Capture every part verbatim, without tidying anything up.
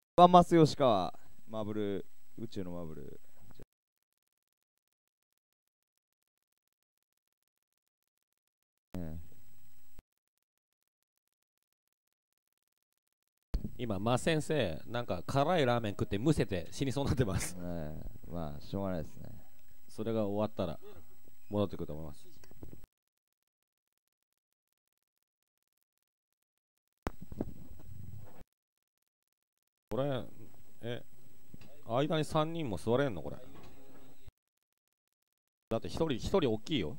ワンマス吉川、マーブル、宇宙のマーブル。 今、まあ先生、なんか辛いラーメン食ってむせて死にそうになってます。 ね、まあ、しょうがないですね。 それが終わったら戻ってくると思います。これ、え、間にさんにんも座れんのこれ。だって一人、一人大きいよ。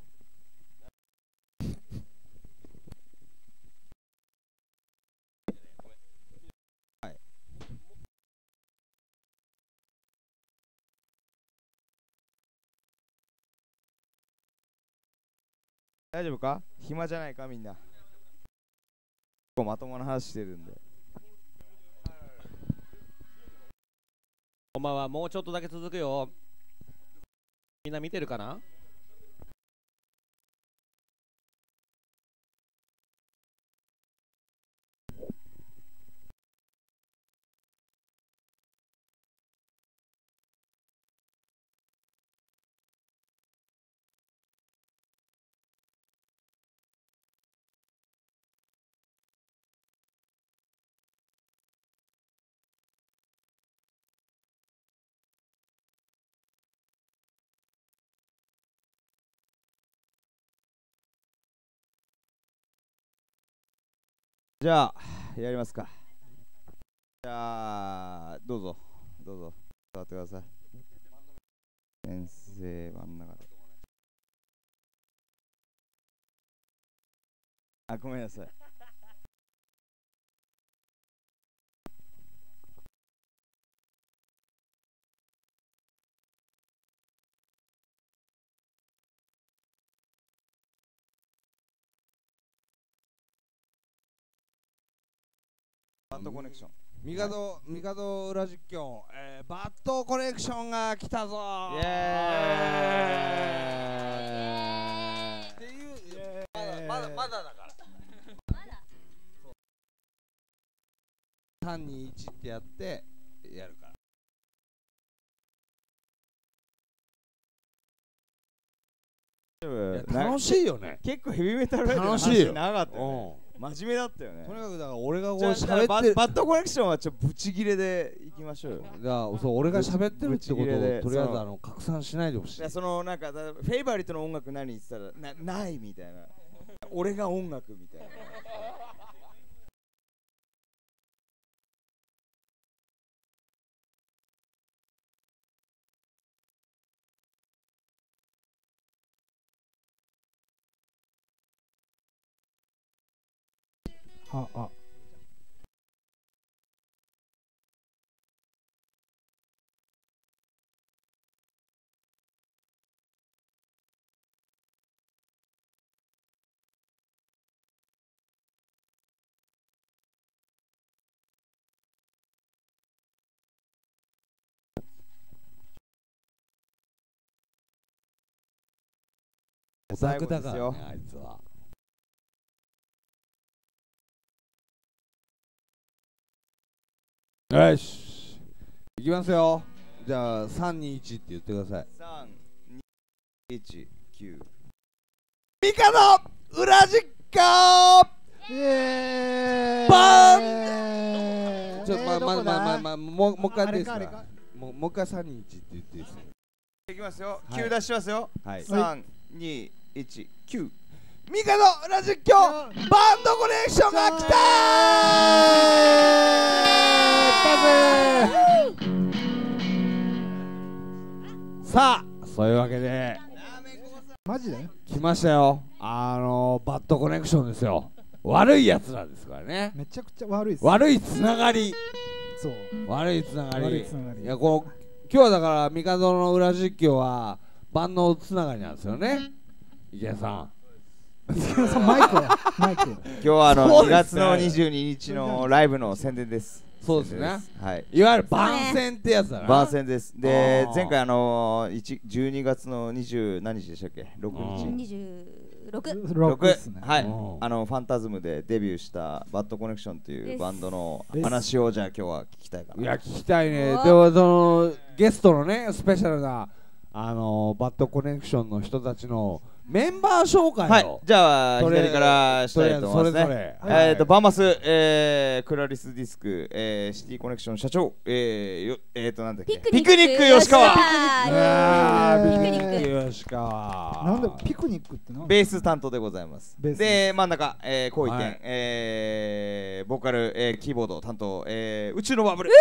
大丈夫か？暇じゃないかみんな。結構まともな話してるんで。 こんばんは、もうちょっとだけ続くよ。みんな見てるかな？ じゃあ、やりますか。じゃあ、どうぞ、どうぞ、座ってください。先生、真ん中で。あ、ごめんなさい。バッドコネクション。 ミカド、ミカド裏実況、えー、バッドコネクションが来たぞー。 イエーイっていう、 まだまだまだだから。 さんにいちってやってやるから。楽しいよね。 結構ヘビーメタルライブの話長かったよね。真面目だったよね。 とにかくだから俺がこう喋喋ってるバッドコネクションはちょっとブチギレでいきましょうよ。 だからそう俺が喋ってるってことをとりあえずあの拡散しないでほしい。 そのなんかフェイバリットの音楽何言ってたらなないみたいな。俺が音楽みたいな。 ああオタクだからね、あいつは。よし、いきますよ。じゃあさんにいちって言ってください。 さんにいちきゅう。 ミカの裏実況イエーイバーン。ちょっとまあまあまあまあまあもうもう一回ですか。もうもう一回さんにいちって言っていいですか。 いきますよ。きゅう出しますよ。さんにいちきゅう。 ミカの裏実況バンドコネクションが来たー。さあそういうわけでマジで来ましたよ。あのバッドコネクションですよ。悪いやつらですからね。 めちゃくちゃ悪いです。 悪いつながり。 そう悪いつながり。 悪いつながり。 いやこう今日はだからミカドの裏実況は万能つながりなんですよね。池谷さん。 マイクはマイク。 今日はあのにがつのにじゅうににちのライブの宣伝です。 そうですね。 はい。 いわゆる番宣ってやつだな。 番宣です。で前回あのじゅうにがつのにじゅう何日でしたっけ？ろくにち。 ロろくックっすね。 はい、 うんあのファンタズムでデビューしたバッドコネクションというバンドのです話をじゃあ今日は聞きたいかな。 いや聞きたいね。 うわでもそのゲストのねスペシャルなあのバッドコネクションの人たちのメンバー紹介はいを、 じゃあとりあえず左からしたいと思いますね。 とりあえずそれぞれえーとバーマス、えー、クラリスディスク、えー、シティコネクション社長、えー、よえーとなんだっけピクニック吉川あーピクニックピクニック吉川なんでピクニックってなんベース担当でございます。 ベースで真ん中、えー、こういてん、 はいえー、ボーカル、えー、キーボード担当、えー、宇宙のバブル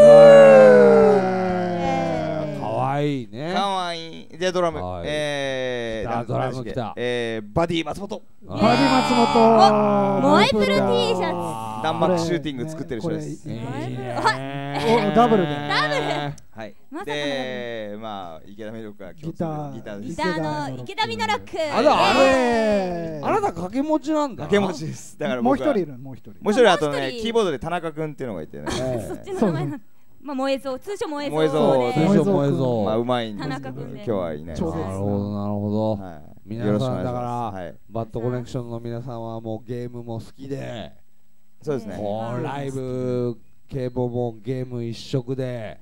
かわいいね。 かわいいでドラム、 はいえー、なん来たドラム来たえー、バディ松本バディ松本モエプル T シャツダンマックシューティング作ってる人です。 これいいねねおダブルではいまさかのでまあ池田メロクが共通ギターギターですギターの池田美奈ロックあらあれえーあなた掛け持ちなんだ。 掛け持ちですだからもう僕は一人いるもう一人もう一人あともう一人ねキーボードで田中君っていうのがいてねそっちの名前なまあ燃えそう通称燃えそう燃えそう通称燃えそうまあうまいんです田けど今中君で日はいないですちょうどなるほどなるほど。 はい皆よろしくお願いしさんだから、 ますはいバッドコネクションの皆さんはもうゲームも好きで、 そうですねもうライブ系ももうゲーム一色で、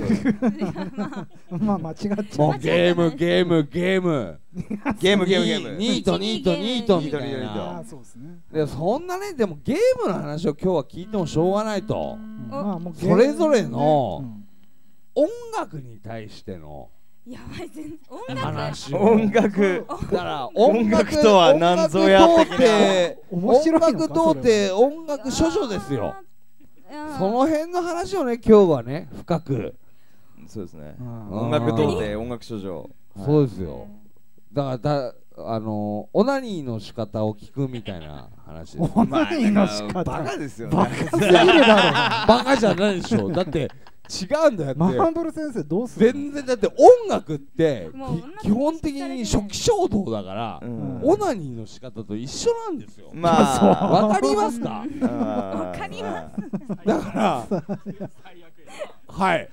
まあ間違っちゃもうゲームゲームゲームゲームゲームゲームニートニートニートみたいニートニートニートあなあそうですねでそんなねでもゲームの話を今日は聞いてもしょうがないとうんまあもうそれぞれのうん音楽に対してのやばい全然音楽話を音楽だから音楽とは何ぞや音楽的な童貞面白いのか音楽童貞音楽処女ですようんその辺の話をね今日はね深くそうですねうん音楽童貞音楽処女そうですよだからだあのオナニーの仕方を聞くみたいな話ですオナニーの仕方バカですよバねカすぎるだろバカじゃないでしょだって違うんだよマハンってドル先生どうするの全然だって音楽ってもうき基本的に初期衝動だから、 うんオナニーの仕方と一緒なんですよまあわかりますかわかりますだからはい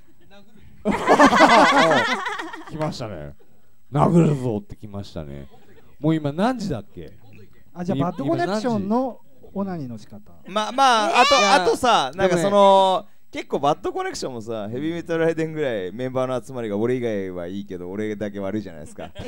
来ましたね殴るぞって来ましたねもう今何時だっけあじゃあバッドコネクションのオナニーの仕方まあまああといやあとさなんかでもねその結構バッドコネクションもさヘビーメタルライデンぐらいメンバーの集まりが俺以外はいいけど俺だけ悪いじゃないですか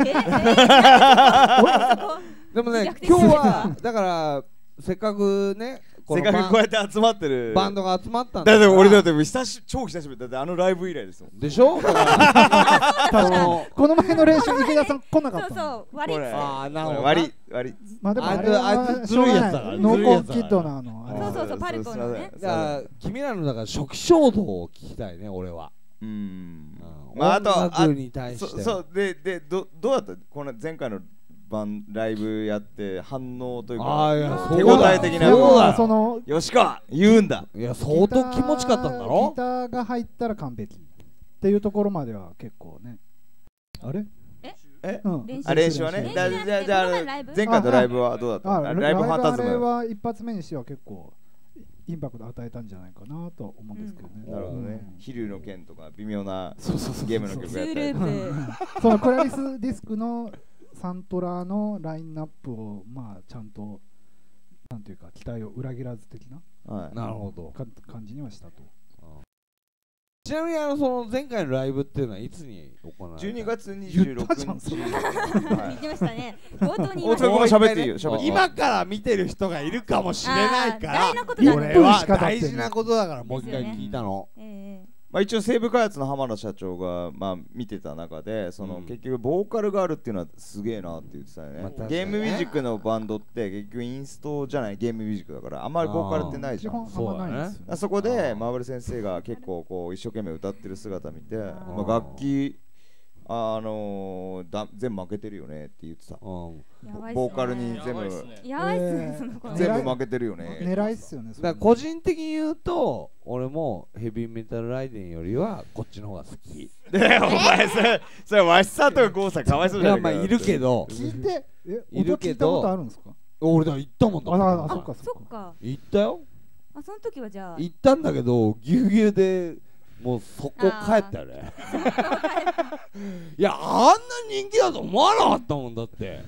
でもね逆転今日はだからせっかくねこせっのかくこうやって集まってるバンドが集まったんだだって俺だってて久し超久しぶりだってあのライブ以来ですもんでしょだからそのこの前の練習池田さん来なかそうったのそう割りこれあーなるほどな割り割りまあでもあいつあれはあいつずるいやつだからノーコンずるいやつだからキッドのあのあれそうそうそうパルコのねだから君らのだから初期衝動を聞きたいね俺はうんうんまああと音楽に対そしてそうででどどうだったこの前回のバンライブやって反応というあーいやか手そうだよ応え的なそうだよその吉川言うんだいや相当気持ちかったんだろギターが入ったら完璧っていうところまでは結構ねあれええうん練習あ練習はね練習だじゃなくてじゃあじゃあこの前ライブ前回のライブはどうだったああライブファンタズあれムは一発目にしては結構インパクト与えたんじゃないかなと思うんですけどね、 うんなるほどねうん飛龍の剣とか微妙なそうそうそうゲームの曲ツーやったりループそのクラリスディスクのサントラのラインナップをまあちゃんとなんていうか期待を裏切らず的なはいなるほどか感じにはしたと。 ちなみにあのその前回のライブっていうのはいつに行われたじゅうにがつにじゅうろくにち言ったじゃんはい言ってましたね冒頭に言い大塚君もました喋っていいよ喋っていい今から見てる人がいるかもしれないかあーら大のことだ俺は大事なことだからもう一回聞いたのええまあ、一応西部開発の浜田社長がまあ見てた中でその、 うん結局ボーカルがあるっていうのはすげえなって言ってたよね、 まあ確かにねゲームミュージックのバンドって結局インストじゃないゲームミュージックだからあんまりボーカルってないじゃん基本あんまないんですよ、ね。 あそこあでーマーブル先生が結構こう一生懸命歌ってる姿見てあーまあ、楽器あのー、だ全部負けてるよねって言ってたうんやばいっすねボーカルに全部やばいっすねえーその子全部負けてるよね狙いっすよね。 だから個人的に言うと俺もヘビーメタルライデンよりはこっちの方が好きいでお前それそれわしさんとか郷さんかわいそうじゃないかよやまあいるけど聞いて、え、 いるけど音聞いたことあるんですか？ 俺だから行ったもんだあ、あ、あもんそっかそっか。 そっか行ったよあその時はじゃあ行ったんだけどぎゅうぎゅうでもうそこ帰ったよねいやあんな人気だと思わなかったもんだって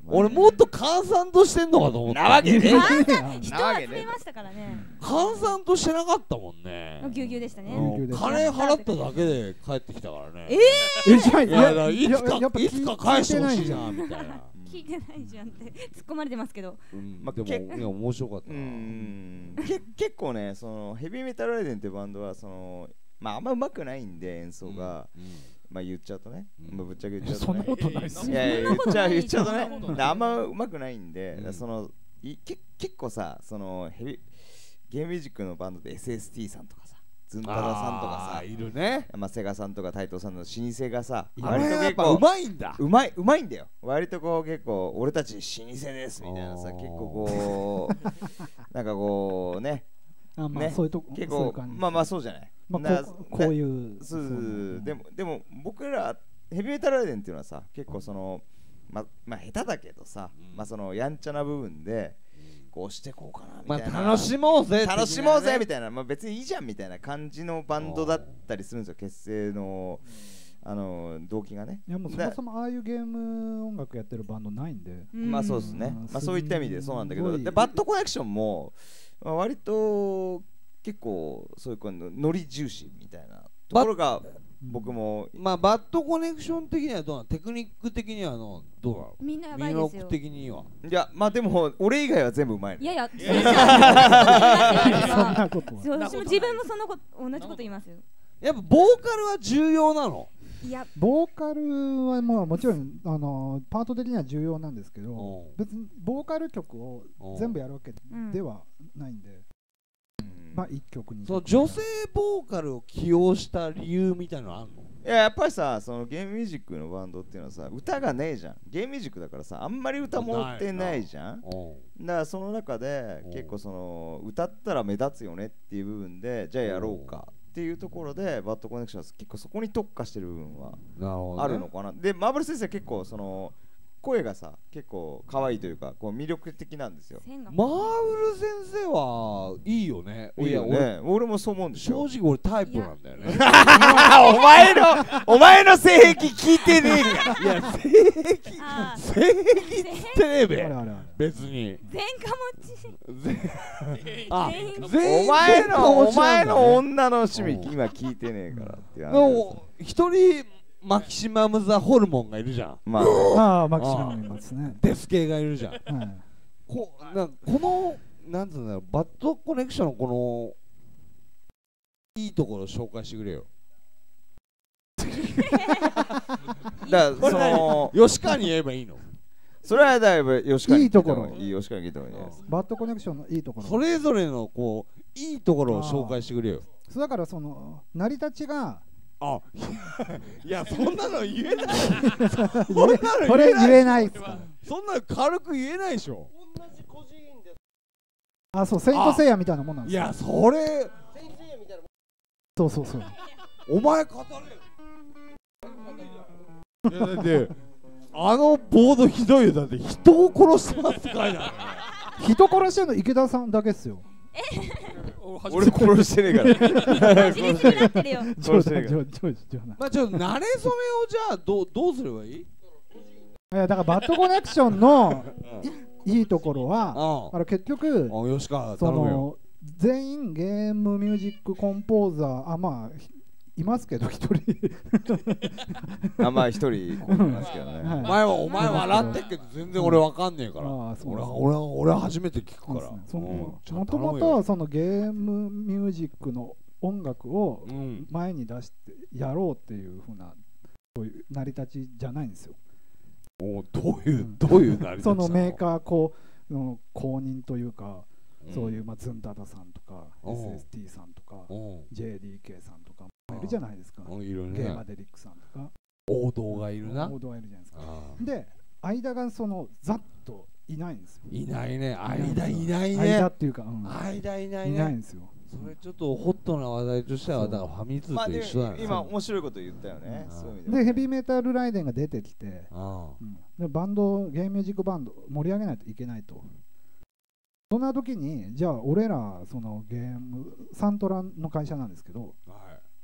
俺もっと閑散としてんのかと思った。 なわけねえ人は増えましたからね。 閑散としてなかったもんね。 ぎゅうぎゅうでしたね。 金払っただけで帰ってきたからね。 ええじゃあいやだからいつかいつか返してほしいなみたいな。 聞いてないじゃんって突っ込まれてますけど。 まあでもいや面白かったな。 け結構ね、そのヘビーメタルライデンってバンドはそのまああんま上手くないんで演奏が。まあ言っちゃうとね、まあぶっちゃけ言っちゃうとね。 そんなことないっすよ。 いやいや言っちゃう言っちゃうとね。あんま上手くないんで、そのいけ結構さ、そのヘビゲームミュージックのバンドで エスエスティー さんとかさ、ズンタダさんとかさ、 いるね。 まあセガさんとかタイトーさんの老舗がさ、 割と結構うまいんだ。 うまいうまいんだよ。割とこう結構俺たち老舗ですみたいなさ、結構こうなんかこうね。 あまあそういうとこ結構まあまあそうじゃない。 まあこうこういうそうでもでも僕らヘビーメタルライデンっていうのはさ結構そのままあ下手だけどさ、まあそのやんちゃな部分でこうしてこうかなみたいな、 まあ楽しもうぜ楽しもうぜみたいな、まあ別にいいじゃんみたいな感じのバンドだったりするんですよ、結成のあの動機がね。 いやもうそもそもああいうゲーム音楽やってるバンドないんで、 まあそうですね。まあそういった意味でそうなんだけど、でバッドコネクションもまあ割と結構そういうのノリ重視みたいなところが僕もまあバッドコネクション的にはどうなの、テクニック的にはのどうなの、 みんなやばいですよ。 的には。 いやまあでも俺以外は全部うまい。 いやいや、 そんなことは。 私も自分もそのこと同じこと言いますよ。 やっぱボーカルは重要なの。 いやボーカルはもうもちろんあのパート的には重要なんですけど、別にボーカル曲を全部やるわけではないんで。まあ一曲にそう女性ボーカルを起用した理由みたいなのあんの？ いややっぱりさ、そのゲームミュージックのバンドっていうのはさ歌がねえじゃん。ゲームミュージックだからさあんまり歌持ってないじゃん。だからその中で結構その歌ったら目立つよねっていう部分でじゃあやろうかっていうところでバッドコネクションは結構そこに特化してる部分はあるのかな。でマーブル先生は結構その声がさ結構可愛いというかこう魅力的なんですよ。 マーブル先生はいいよね。 いいよね。俺もそう思うんですよ。 正直俺タイプなんだよね。 お前のお前の性癖聞いてねえから。 いや性癖性癖ってねえべ。別に。 前科持ち。 あお前のお前の女の趣味今聞いてねえからっていう。 でも一人マキシマム・ザ・ホルモンがいるじゃん。 まあ、あマキシマムいますね。 デス系がいるじゃん。 はい、 こなこのなんつうんだろう、バッドコネクションのこのいいところを紹介してくれよ。 だからその吉川に言えばいいの？ それはだいぶ吉川にいいところ。 いい吉川に聞いた方がいいです。 バッドコネクションのいいところ。 それぞれのこういいところを紹介してくれよ。 そうだからその成り立ちが。 あ、いやそんなの言えない。 そんなのこれ言えないっすか。 そんな軽く言えないでしょ。 同じ個人で。 あ、そう、セイントセイヤみたいなもんなんですよ。いや、それ。セイントセイヤみたいな。 そうそうそう。 お前語れ。いやだってあのボードひどいよ。だって人を殺してますって書いてあるね。 人殺してるの池田さんだけっすよ。 俺殺してねえから。 殺してねえから。 まあちょっと慣れ初めをじゃあどうどうすればいい？いやだからバッドコネクションのいいところは、あの結局吉川その全員ゲームミュージックコンポーザーあまあいますけど一人あまあ一人いますけどね。 お前はお前笑ってっけど全然俺わかんねえから。俺は俺は俺は初めて聞くから。 もともとそのゲームミュージックの音楽を前に出してやろうっていうふうなそういう成り立ちじゃないんですよ。 おどういうどういう成り立ち？ そのメーカーこうの公認というか。そういうまあズンダダさんとか エスエスティー さんとか ジェーディーケー さんとかいるじゃないですか。ゲーマデリックさんとか王道がいるな。 王道がいるじゃないですか。で間がそのざっといないんですよ。 いないね。間いないね。 間っていうか間いないね。 いないんですよ。 それちょっとホットな話題としてはだからファミ通と一緒だよね。 今面白いこと言ったよね。 でヘビーメタルライデンが出てきてバンドゲームミュージックバンド盛り上げないといけないと。そんな時にじゃあ俺らそのゲームサントラの会社なんですけど、はい、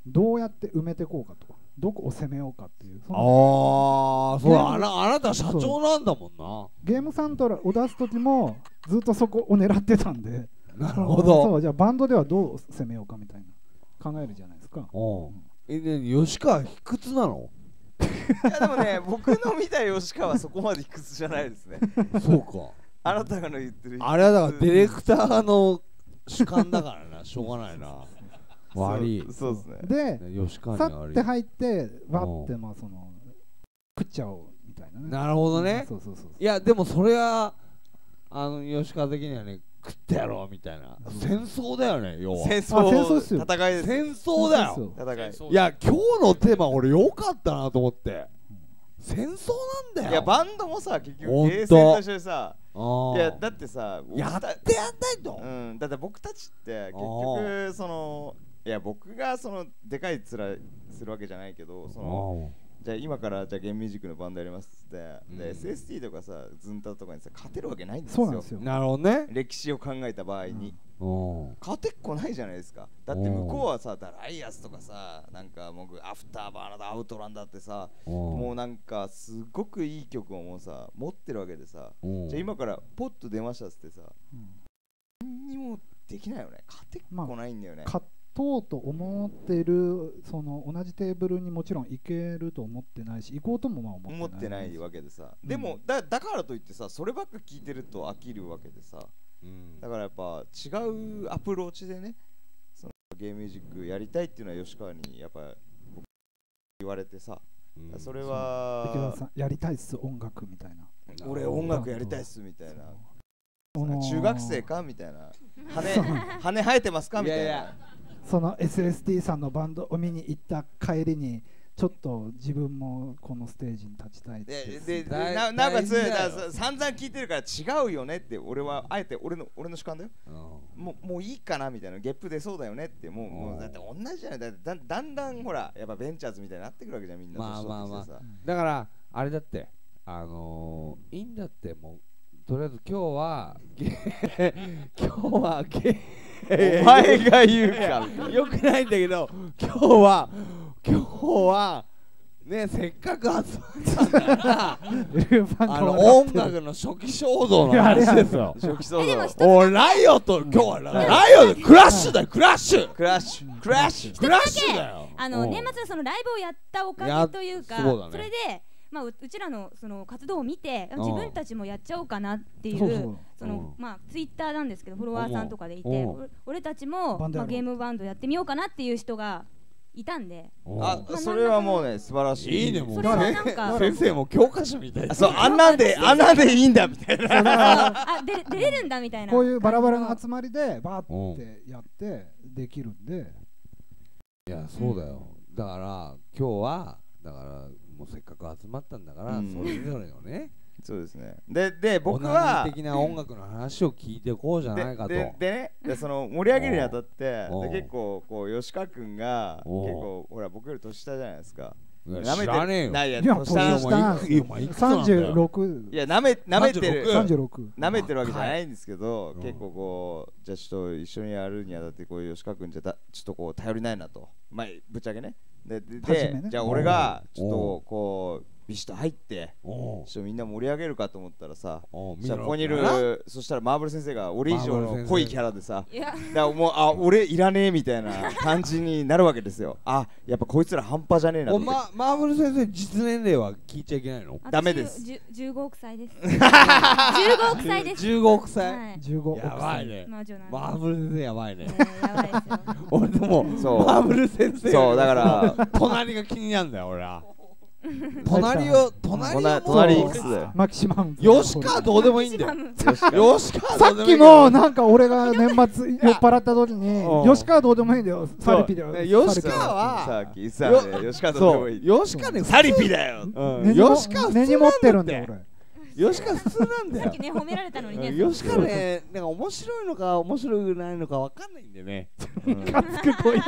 どうやって埋めていこうかとかどこを攻めようかっていう。 ああ、そうあなあなた社長なんだもんな。 ゲームサントラを出す時もずっとそこを狙ってたんで。 なるほど。 そうじゃあバンドではどう攻めようかみたいな考えるじゃないですか。 おう、えね、吉川卑屈なの？ いやでもね、僕の見た吉川はそこまで卑屈じゃないですね。 そうか。 あなたがの言ってる。 あれはだからディレクターの主観だからな、しょうがないな。悪い。 そうですね。 で、 吉川にさ悪い。 って入ってわってまあその食っちゃおうみたいなね。 なるほどね。 そうそうそう。 いやでもそれはあの吉川的にはね、食ってやろうみたいな。戦争だよね、要は。 戦争。 戦争っすよ。 戦いです。 戦争だよ。 戦い。 いや今日のテーマ俺良かったなと思って。戦争なんだよ。 いやバンドもさ結局ゲーセンとしてさ、いやだってさやってやんないと。 うん、だって僕たちって結局そのいや僕がそのでかいつらするわけじゃないけど、そのじゃあ今からじゃあゲームミュージックのバンドやりますって、うん、で エスエスティー とかさズンタとかにさ勝てるわけないんですよ。 そうなんですよ。 なるほどね。 歴史を考えた場合に、 うん、 勝てっこないじゃないですか。だって向こうはさダライアスとかさなんかもうアフターバーナーだアウトランだってさもうなんかすごくいい曲をもうさ持ってるわけでさ、じゃあ今からポッと出ましたっつってさ、うん、何にもできないよね。勝てっこないんだよね。 まあとうと思ってるその同じテーブルにもちろん行けると思ってないし行こうともまあ思ってない、 思ってないわけでさ、うん、でも だ, だからといってさそればっか聞いてると飽きるわけでさ、うん、だからやっぱ違うアプローチでねそのゲームミュージックやりたいっていうのは吉川にやっぱ言われてさ、うん、それは池田さんやりたいっす音楽みたいな、 俺音楽やりたいっすみたいな、中学生かみたいな、羽羽生えてますかみたいな。いやいやその エスエスティー さんのバンドを見に行った帰りにちょっと自分もこのステージに立ちたいってででな, なおかつ散々聞いてるから違うよねって俺はあえて俺の俺の主観だよ、うん、も, もういいかなみたいなゲップ出そうだよねっても う, もうだって同じじゃない。だって だ, だんだんほらやっぱベンチャーズみたいになってくるわけじゃんみんな。 まあまあまあだからあれだってあのー、いいんだってもうとりあえず今日は今日はお前が言うかよくないんだけど今日は今日はねせっかく集まったんだからあの音楽の初期衝動の話ですよ。 初期衝動おライオット今日はライオットクラッシュだよクラッシュクラッシュクラッシュクラッシュだよ。あの年末のそのライブをやったおかげというかそれでまあ、う, うちらのその活動を見て自分たちもやっちゃおうかなっていうそのまあツイッターなんですけどフォロワーさんとかでいて俺たちもまあゲームバンドやってみようかなっていう人がいたんで、 あそれはもうね素晴らしい。 いいねもう先生も教科書みたいな。 そうあんなんであんなんでいいんだみたいな。 あ出出れるんだみたいな。 こういうバラバラの集まりでバーってやってできるんで。 いやそうだよ。だから今日はだからもうせっかく集まったんだから、うん、それぞれのねそうですね。でで僕は的な音楽の話を聞いていこうじゃないかと。 で で, でねでその盛り上げるにあたってで結構こう吉川君が結構ほら僕より年下じゃないですか。 知らねえよ。 ないや年下さんじゅうろくいやなめなめてるさんじゅうろくなめてるわけじゃないんですけど、結構こうじゃあちょっと一緒にやるにあたってこう吉川君じゃちょっとこう頼りないなとまあぶっちゃけね。ででで、ね、じゃあ俺がちょっとこうビシッと入ってちょっとみんな盛り上げるかと思ったらさ、じゃあここにいるそしたらマーブル先生が俺以上の濃いキャラでさ、だからもうあ俺いらねえみたいな感じになるわけですよ。あやっぱこいつら半端じゃねえなと。 ま、マーブル先生実年齢は聞いちゃいけないの？ ダメです。 じゅうごおくさいです。じゅうごおくさいです。 じゅうごおくさい。 はい、 じゅうごおくさい。 やばいね。マーブル先生やばいね。 やばいですよ。 俺でもマーブル先生そうだから隣が気になるんだよ俺は。隣を隣を隣いくつだよ。 マキシマム吉川どうでもいいんだよ。吉川さっきもなんか俺が年末酔っ払った時に吉川どうでもいいんだよ。サリピだよ。 吉川はさっきさ吉川どうでもいい。 吉川ねサリピだよ。 吉川根に持ってるんだよ俺。 吉川普通なんだよ。 さっきね褒められたのにね。 吉川ねなんか面白いのか面白くないのかわかんないんだよね。 かつくこいつ。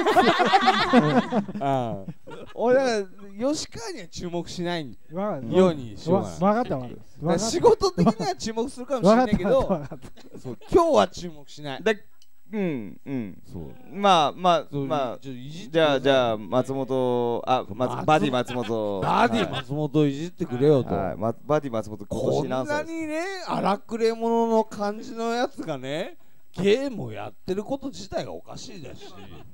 俺だから吉川には注目しないようにしようかな。わかったわかった。 仕事的には注目するかもしれないけど、そう今日は注目しない。 だうんうんそうまあまあそうまあちょいじってじゃあじゃあ松本あまバディ松本バディ松本いじってくれよと、 はいまバディ松本今こんな年何歳にね荒くれ者の感じのやつがねゲームをやってること自体がおかしいですし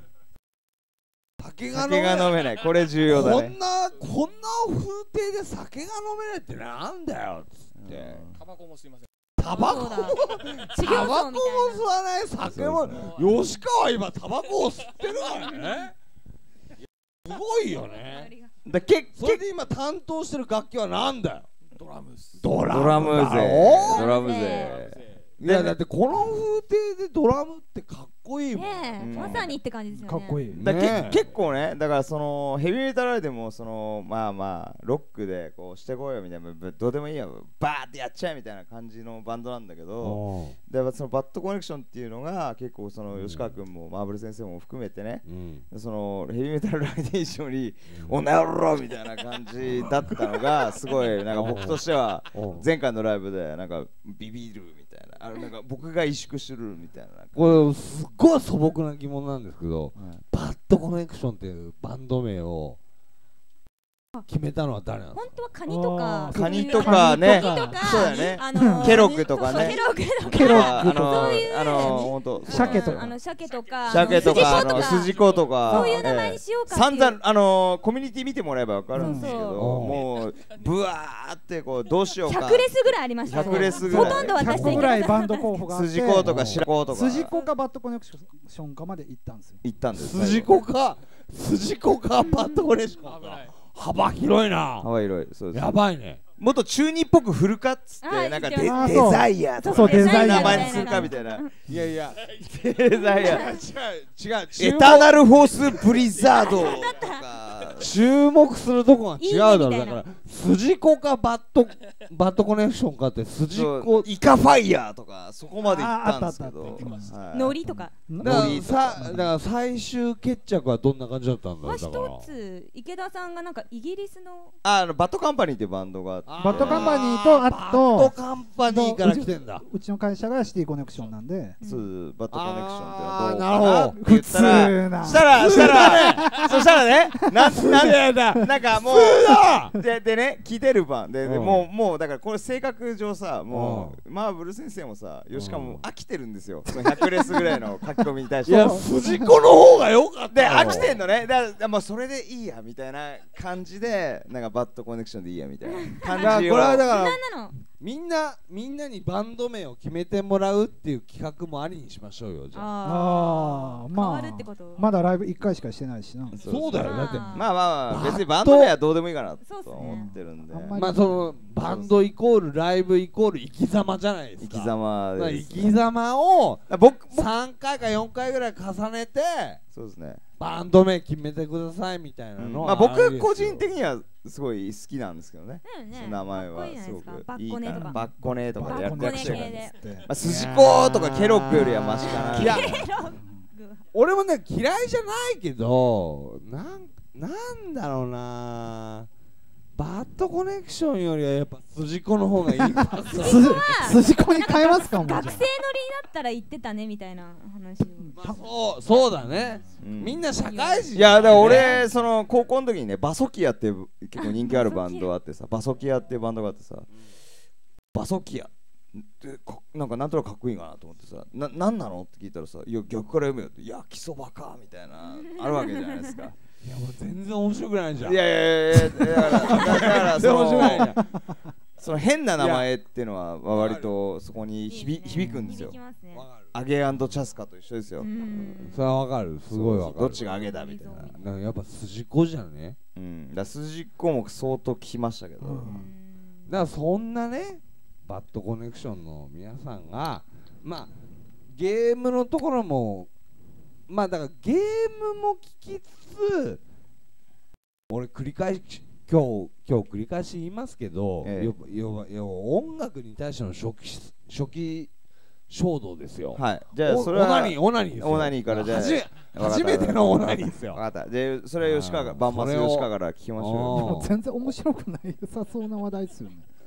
酒が飲めない酒が飲めないこれ重要だねこんなこんな風景で酒が飲めないってなんだよっつってタバコもすいません。 タバコもそうだ修行タバコも僧みたい吸わない酒も吉川今タバコを吸ってるからねすごいよねだけそれで今担当してる楽器はなんだよドラムス。 ドラドラムだろ勢ドラム勢いやだってこの風景でドラムってかっこいいもんねえ、 うんまさにって感じですよね。 かっこいい。 だねけ結構ねだからそのヘビーメタルでもそのまあまあロックでこうしてこいよみたいなどうでもいいやバーってやっちゃえみたいな感じのバンドなんだけどでそのバッドコネクションっていうのが結構その吉川君もマーブル先生も含めてねうんそのヘビーメタルライデーションにおなろろみたいな感じだったのがすごいなんか僕としては前回のライブでなんかビビるみたいなあれなんか僕が萎縮するみたいなこれすっごい素朴な疑問なんですけど、 はいバッドコネクションっていうバンド名を決めたのは誰なの？ 本当はカニとかあカニとかねカニとかそうだよねあのーケロッグとかねそうそうケロッグとかケロッあグとかのそういうあの本当鮭とかあの鮭とか鮭とかああのの筋子とかそういう名前にしようかっていう散々あのコミュニティ見てもらえばわかるんですけどそうそうもうブワーってこうどうしようかひゃくレスぐらいありましたね。 ひゃくレスぐらいほとんど私ひゃっこぐらいバンド候補があって筋子とか白子とか筋子かバッドコネクションかまで行ったんですよ。 行ったんです筋子か筋子かバッドコネクションか危ない。 幅広いな幅広いそうですやばいねもっと中二っぽく振るかっつっあーてなんかデ言ってまデすザイアとそうかねデザイア名前にするかみたいないやいやデザイア違う違うエターナルフォースブリザードとか注目するとこが違うだろいいねみたいなだから筋子かバッドバッドコネクションかって筋そう子イカファイヤーとかそこまで行ったんですけああどったあったはいノリとか。 だからノリとかさだから最終決着はどんな感じだったんだろはうだから一つ池田さんがなんかイギリスのああのバッドカンパニーっていうバンドがあってあーバッドカンパニーとあとバッドカンパニーから来てんだうちの会社がシティコネクションなんでそうバッドコネクションっていうのはあーどうかなって言普通ったらなしたらしたらそしたらねなんなんだなんかもうででね聞いてる番ででうんもうもうだからこれ性格上さもうマーブル先生もさ吉川も飽きてるんですよそのひゃくレスぐらいの書き込みに対していや筋子の方が良かったでよ飽きてんのねだからもうそれでいいやみたいな感じでなんかバッドコネクションでいいやみたいな感だからじをこれはだからなんなのみんなみんなにバンド名を決めてもらうっていう企画もありにしましょうよじゃあああ変ああまわるってことあまだライブいっかいしかしてないしな。 そうだよだってあーまあまあまあ別にバンバッドド名はどうでもいいかなとそうっすね思ってるんであんまりまあそのバンドイコールライブイコール生き様じゃないですか生き様まあです生き様を僕僕さんかいかよんかいぐらい重ねてそうですねバンド名決めてくださいみたいなのはまあ僕るですよ個人的にはすごい好きなんですけどねだよねその名前はかっこいいじゃすごないですかバくいいッコネとかかなバッコネとかでやバッってコネらっしゃるから系でつってまあ筋子とかケロッグよりはマシかないや俺もね嫌いじゃないけどなんなんだろうなバッドコネクションよりはやっぱ筋子の方がいいかなす筋子に変えますかもうじゃあ学生乗りだったら言ってたねみたいな話をまあそうそうだねうんみんな社会人いやだからね俺その高校の時にねバソキアっていう結構人気あるバンドがあってさバソキアっていうバンドがあってさバソキアでかなんかなんとなくかっこいいかなと思ってさななんなのって聞いたらさいや逆から読めよって焼きそばかみたいなあるわけじゃないですかいやもう全然面白くないじゃんいやいやいやいやだからだからそ全然面白くないじゃのんその変な名前っていうのは割とそこに響いいですね響くんですよ響きますねわかるアゲアンドチャスカと一緒ですようんそれはわかるすごいわかるどっちがアゲだみたいななんかやっぱ筋子じゃんねうんだから筋子も相当聞きましたけどうんだからそんなねバッドコネクションの皆さんがまあゲームのところもまあだからゲームも聞きつつ俺繰り返し今日今日繰り返し言いますけど、 ええよ要は要は音楽に対しての初期初期衝動ですよ。 はいじゃあおそれはオナニーオナニーですよ。 オナニーからじゃあはじわかった初めてのオナニーですよ。 分かったでそれは吉川があーバンマスそれを吉川から聞きましょあーでも全然面白くない良さそうな話題ですよね。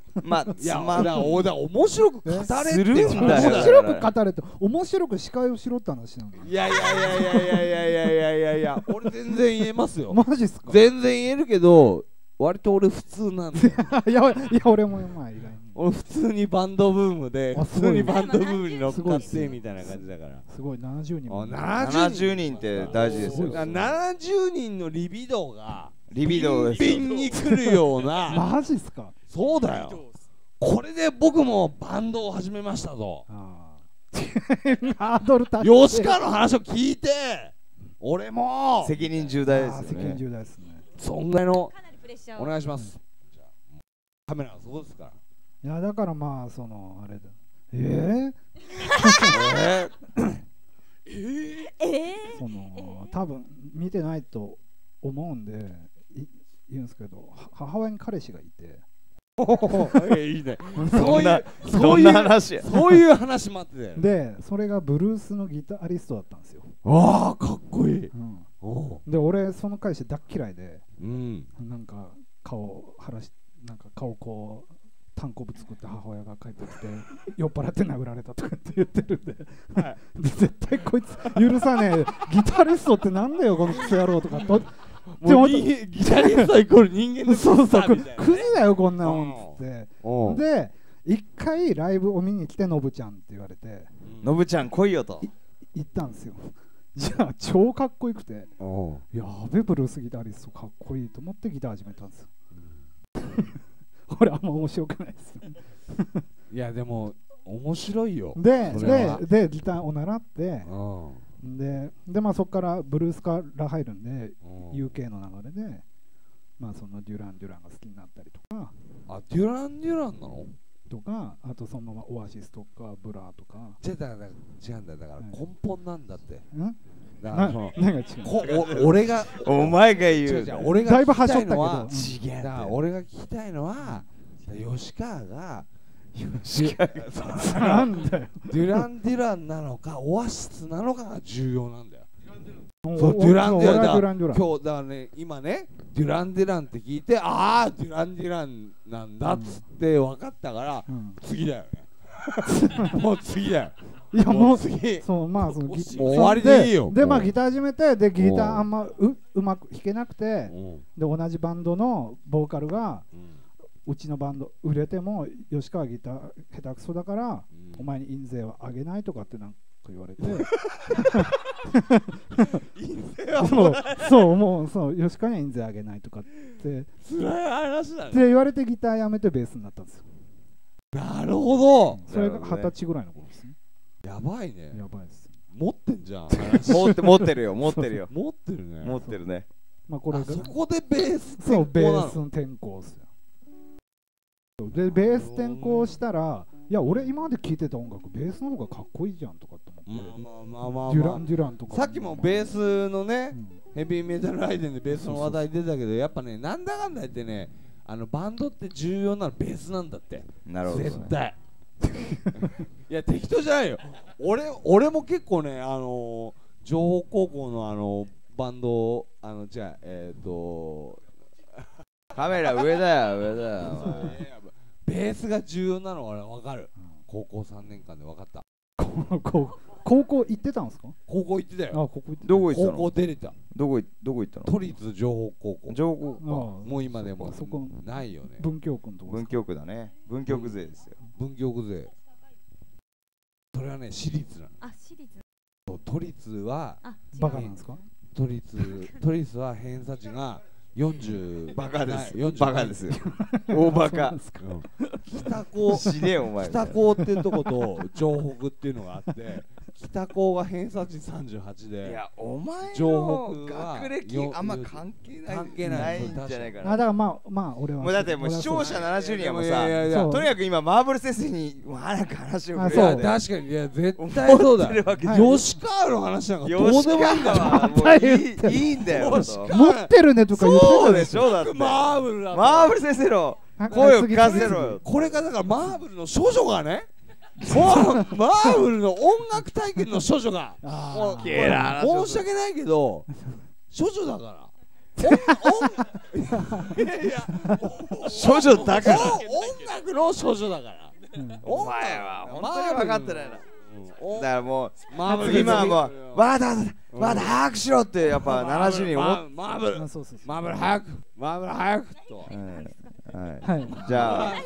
まあいやだから面白く語れってするんだよ。 面白く語れって面白く司会をしろって話なの。 いやいやいやいやいやいやいやいやいやいや俺全然言えますよ。 マジっすか。 全然言えるけど割と俺普通なんで。 いやいや俺もまあ意外に。 俺普通にバンドブームで普通にバンドブームに乗っかってみたいな感じだから。 すごいななじゅうにん。 ななじゅうにんって大事ですよ。 ななじゅうにんのリビドーがリビドーです。 ピンに来るような。 マジっすか。 そうだよ。これで僕もバンドを始めましたぞ。 ハードル高い。 吉川の話を聞いて俺も責任重大ですよね。 責任重大ですね。 そんぐらいのお願いします。カメラはそこですから。 いやだからまあそのあれだ。ええええその多分見てないと思うんで言うんですけど、母親に彼氏がいて。 いいね。そういうそういう話そういう話もあって。 でそれがブルースのギタリストだったんですよ。 ああかっこいい。 で俺その彼氏大嫌いで、 うんなんか顔晴らしなんか顔こう単行部作って母親が帰ってきて酔っ払って殴られたとかって言ってるんで、はい、で絶対こいつ許さねえギタリストってなんだよこのクソ野郎とかと。 もうギタリストイコール人間のそうそうクズだよこんなもんっつって。で一回ライブを見に来てノブちゃんって言われて、 ノブちゃん来いよと言ったんですよ。じゃあ超かっこよくて、やべブルースギタリストかっこいいと思ってギター始めたんですよ。俺あんま面白くないですいやでも面白いよ。 でででギターを習って、ででまあそこからブルースから入るんで ユーケー の流れでまあそのデュラン・デュランが好きになったりとか。 あデュラン・デュランなのとか、あとそのままオアシスとかブラーとか。 違うだから違うんだよだから根本なんだって。 んだからその何が違うお俺がお前が言う俺が聞きたいのは違う。 だから俺が聞きたいのは吉川が吉川がなんだよデュラン・デュランなのかオアシスなのかが重要なんだよ。そうデュラン・デュランだ今日だからね今ねデュラン・デュランって聞いてああデュラン・デュランなんだっつって分かったから次だよね。もう次だよ。 いやもう次そうまあそのギもう終わりでいいよ。 でまあギター始めてでギターあんまううまく弾けなくてで同じバンドのボーカルがうちのバンド売れても吉川ギター下手くそだからお前に印税はあげないとかってなんか言われてそうそうもうそう吉川には印税あげないとかって辛い話だねって言われてギターやめてベースになったんですよ。 なるほど。 それが二十歳ぐらいの頃ですね。 やばいね。 やばいです。 持ってんじゃん。 持って持ってるよ持ってるよ持ってるね。 持ってるね。 まあこれそこでベースそうベースの転向ですよ。でベース転向したらいや俺今まで聴いてた音楽ベースの方がかっこいいじゃんとかって思って、 まあまあまあデュラン・デュランとかさっきもベースのね、ヘビーメタルライデンでベースの話題出たけどやっぱねなんだかんだ言ってねあのバンドって重要なのベースなんだって。 なるほど絶対いや適当じゃないよ。俺俺も結構ねあの情報高校のあのバンドあのじゃあえっとカメラ上だよ上だよベースが重要なの俺分かる、うん、高校さんねんかんで分かった。 高校行ってたんですか？ 高校行ってたよ。 あ高校行ってた。 どこ行ったの？ 高校出れた。 どこどこ行ったの？ 都立情報高校。 情報高校もう今でもそこないよね。 文京区のとこ。 文京区だね。文京区勢ですよ。 文京区勢。それはね私立なの。 あ私立。 都立はバカなんですか？ 都立都立は偏差値がよんじゅうバカですバカですよ大バカ北高北高っていうとこと城北っていうのがあって北高が偏差値さんじゅうはちでいやお前の学歴あんま関係ない関係ないんじゃないかな。 あだからまあまあ俺はもうだってもう視聴者ななじゅうにんはもうさとにかく今マーブル先生に早く話を振れて確かにいや絶対そうだ吉川の話なんかどうでもいいんだわもういいんだよ持ってるねとか言ってそうでしょだってマーブルマーブル先生の声を聞かせろよ。 これがだからマーブルの少女がねマーブルの音楽体験の少女が申し訳ないけど少女だかいやいや処女だから音楽の処女だから。 お前は本当に分かってないな。だからもう今はもうわだわだ早くしろってやっぱななじゅうにん思っマーブルマーブル早くマーブル早くと。 はいじゃあ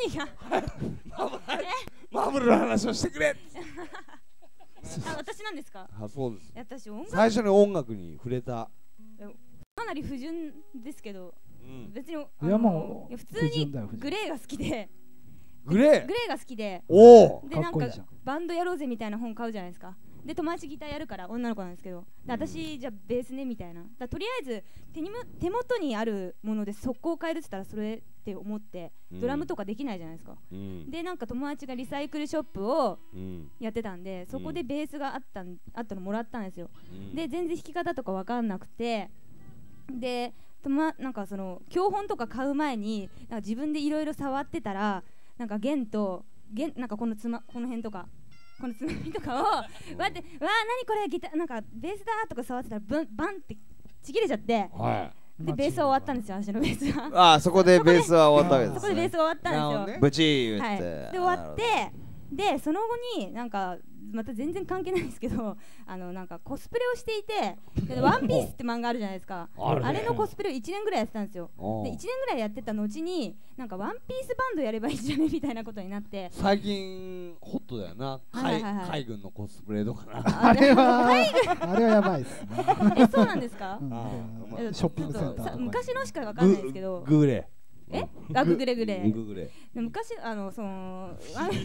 マーブルの話をしてくれ。 あ、私なんですか。 あ、そうです。 私音楽最初に音楽に触れた。 かなり不純ですけど、別にいやもう普通にグレーが好きで。 グレーグレーが好きで、 おでなんかバンドやろうぜみたいな本買うじゃないですか。で友達ギターやるから女の子なんですけど、で私じゃあベースねみたいな。だとりあえず手に手元にあるもので速攻変えるって言ったらそれって思って、ドラムとかできないじゃないですか。うん、でなんか友達がリサイクルショップをやってたんで、そこでベースがあったんあったのもらったんですよ。うん、で全然弾き方とか分かんなくて、でとまなんかその教本とか買う前になんか自分でいろいろ触ってたら。なんか弦と弦なんかこのつまこの辺とかこのつまみとかをわってわー何これギターなんかベースだとか触ってたらブンバンってちぎれちゃって、はい、でベースは終わったんですよ、私のベースは。 ああそこでベースは終わったわけですね。 そこでベースが終わったんですよ。 ブチー言って。 はい、で終わってでその後になんかまた全然関係ないんですけど、あのなんかコスプレをしていて、ワンピースって漫画あるじゃないですか。あ, あれのコスプレをいちねんぐらいやってたんですよ。でいちねんぐらいやってた後になんかワンピースバンドやればいいじゃねみたいなことになって、 最近ホットだよな、はいはいはい、海軍のコスプレとかな。 あれはあれはやばいっすね。 え、そうなんですか。 うん、ショッピングセンターとか昔のしかわかんないですけど、 グーレえ、あ、ググレグレ。 ググレ。 昔あのその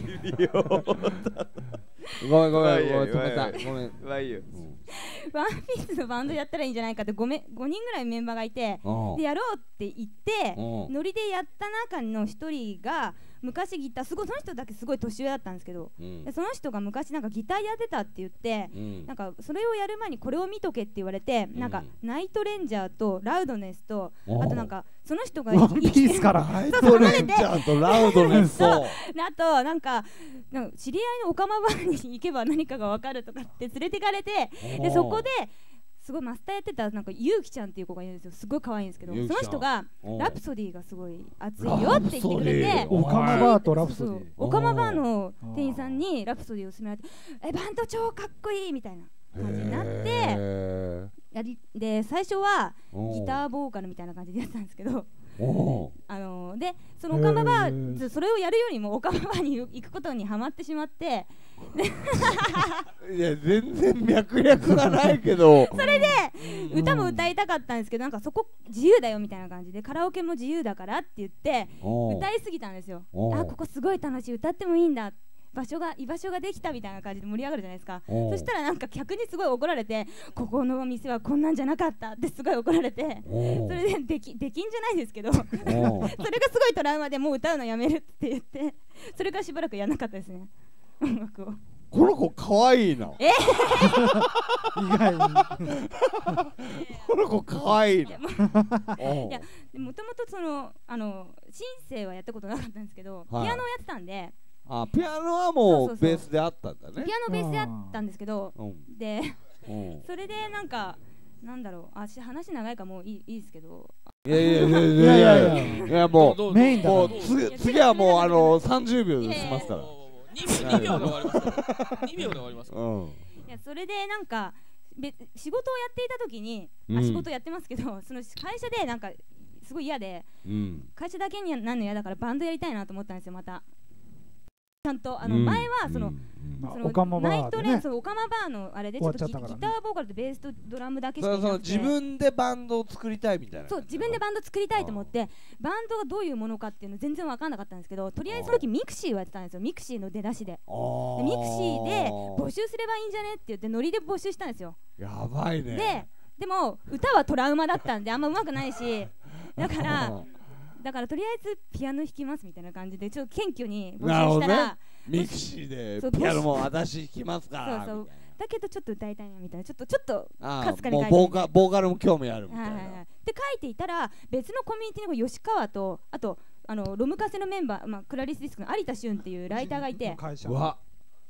ごめんごめんごめん止めたごめん。 ワンピースのバンドやったらいいんじゃないかってごめごにんぐらいメンバーがいて、でやろうって言ってノリでやった中の一人が昔ギターすごいその人だけすごい年上だったんですけど、うん、でその人が昔なんかギターやってたって言って、うん、なんかそれをやる前にこれを見とけって言われて、うん、なんかナイトレンジャーとラウドネスとあとなんかその人がワンピースからナイトレンジャーとラウドネスとあとなんかなんか知り合いのオカマバーに行けば何かが分かるとかって連れてかれて、でそこですごいマスターやってたなんかゆうきちゃんっていう子がいるんですよ。すごい可愛いんですけど、その人がラプソディがすごい熱いよって言ってくれて、 オカマバーとラプソディ、 オカマバーの店員さんにラプソディを勧められて、えバンド超かっこいいみたいな感じになってやりで、最初はギターボーカルみたいな感じでやってたんですけど、あのー、でそのオカマバーそれをやるよりもオカマバーに行くことにハマってしまっていや全然脈略がないけどそれで歌も歌いたかったんですけど、なんかそこ自由だよみたいな感じでカラオケも自由だからって言って歌いすぎたんですよ。あ、ここすごい楽しい、歌ってもいいんだ、場所が居場所ができたみたいな感じで盛り上がるじゃないですか。そしたらなんか客にすごい怒られて、ここのお店はこんなんじゃなかったってすごい怒られて、それでできできんじゃないですけどそれがすごいトラウマでもう歌うのやめるって言って、それからしばらくやらなかったですね、音楽を。 この子かわいいな。 え意外にこの子かわいいな。いやもともとそのあのシンセはやったことなかったんですけど、ピアノをやってたんで。 あ、ピアノはもうベースであったんだね。 ピアノベースであったんですけど、でそれでなんかなんだろう、あ、話長いかもういいいいですけど。 いやいやいやいやいやいやもうメインだ。 もう次はもうあのさんじゅうびょうで済ますから。 にびょうで終わりますにびょうで終わります。 いやそれでなんか仕事をやっていた時に、あ、仕事やってますけど、その会社でなんかすごい嫌で、会社だけになるの嫌だからバンドやりたいなと思ったんですよ。またちゃんとあの前はそのナイトレン、オカマバーのあれでちょっとギターボーカルとベースとドラムだけしかいなくて、 自分でバンドを作りたいみたいな。 そう自分でバンド作りたいと思って、バンドがどういうものかっていうの全然分かんなかったんですけど、とりあえずその時ミクシーをやってたんですよ。ミクシーの出だしで、でミクシーで募集すればいいんじゃねって言ってノリで募集したんですよ。 やばいね。 ででも歌はトラウマだったんであんま上手くないし、だからだからとりあえずピアノ弾きますみたいな感じでちょっと謙虚に募集したら、 ね、ミクシーでピアノも私弾きますからそうそうだけどちょっと歌いたいなみたいな、ちょっとちょっとかすかに書いてボーカボーカルも興味あるみたいな、はいはいはい、 で書いていたら別のコミュニティの吉川とあとあのロムカセのメンバー、まあ、クラリスディスクの有田俊っていうライターがいて、 うわ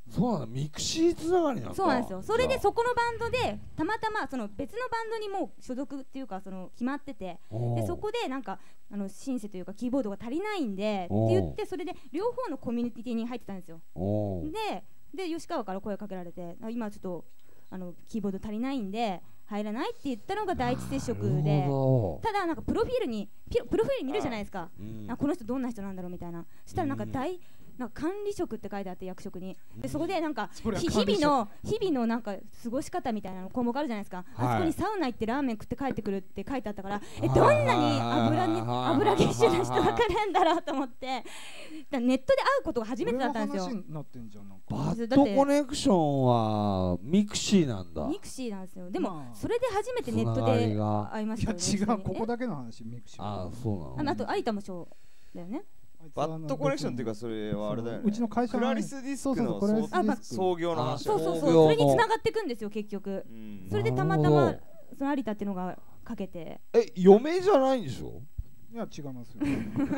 そうなんだ、ミクシーつながりなんだ。 そうなんですよ。それでそこのバンドでたまたまその別のバンドにもう所属っていうかその決まってて、でそこでなんかあのシンセというかキーボードが足りないんでって言って、それで両方のコミュニティに入ってたんですよ。でで吉川から声かけられて、今ちょっとあのキーボード足りないんで入らないって言ったのが第一接触で、ただなんかプロフィールにプロフィール見るじゃないですか、うん、あこの人どんな人なんだろうみたいな。そしたらなんか大、うん、なんか管理職って書いてあって、役職にでそこでなんか日々の日々のなんか過ごし方みたいなの項目あるじゃないですか、はい、あそこにサウナ行ってラーメン食って帰ってくるって書いてあったから、えどんなに油に油ぎっしゅな人が来るんだろうと思って、ネットで会うことが初めてだったんですよ。 バッドコネクションはミクシーなんだ。 ミクシーなんですよ。でもそれで初めてネットで会いましたよね。 いや違う、ここだけの話、ミクシー。 ああそうなの。 あと有田もそうだよね。 バッドコネクションっていうか、それはあれだよね。 うちの会社クラリスディスクの創業の話。 そうそうそう、それに繋がっていくんですよ結局。それでたまたまその有田っていうのがかけて。 え、嫁じゃないんでしょ？ いや違いますよ。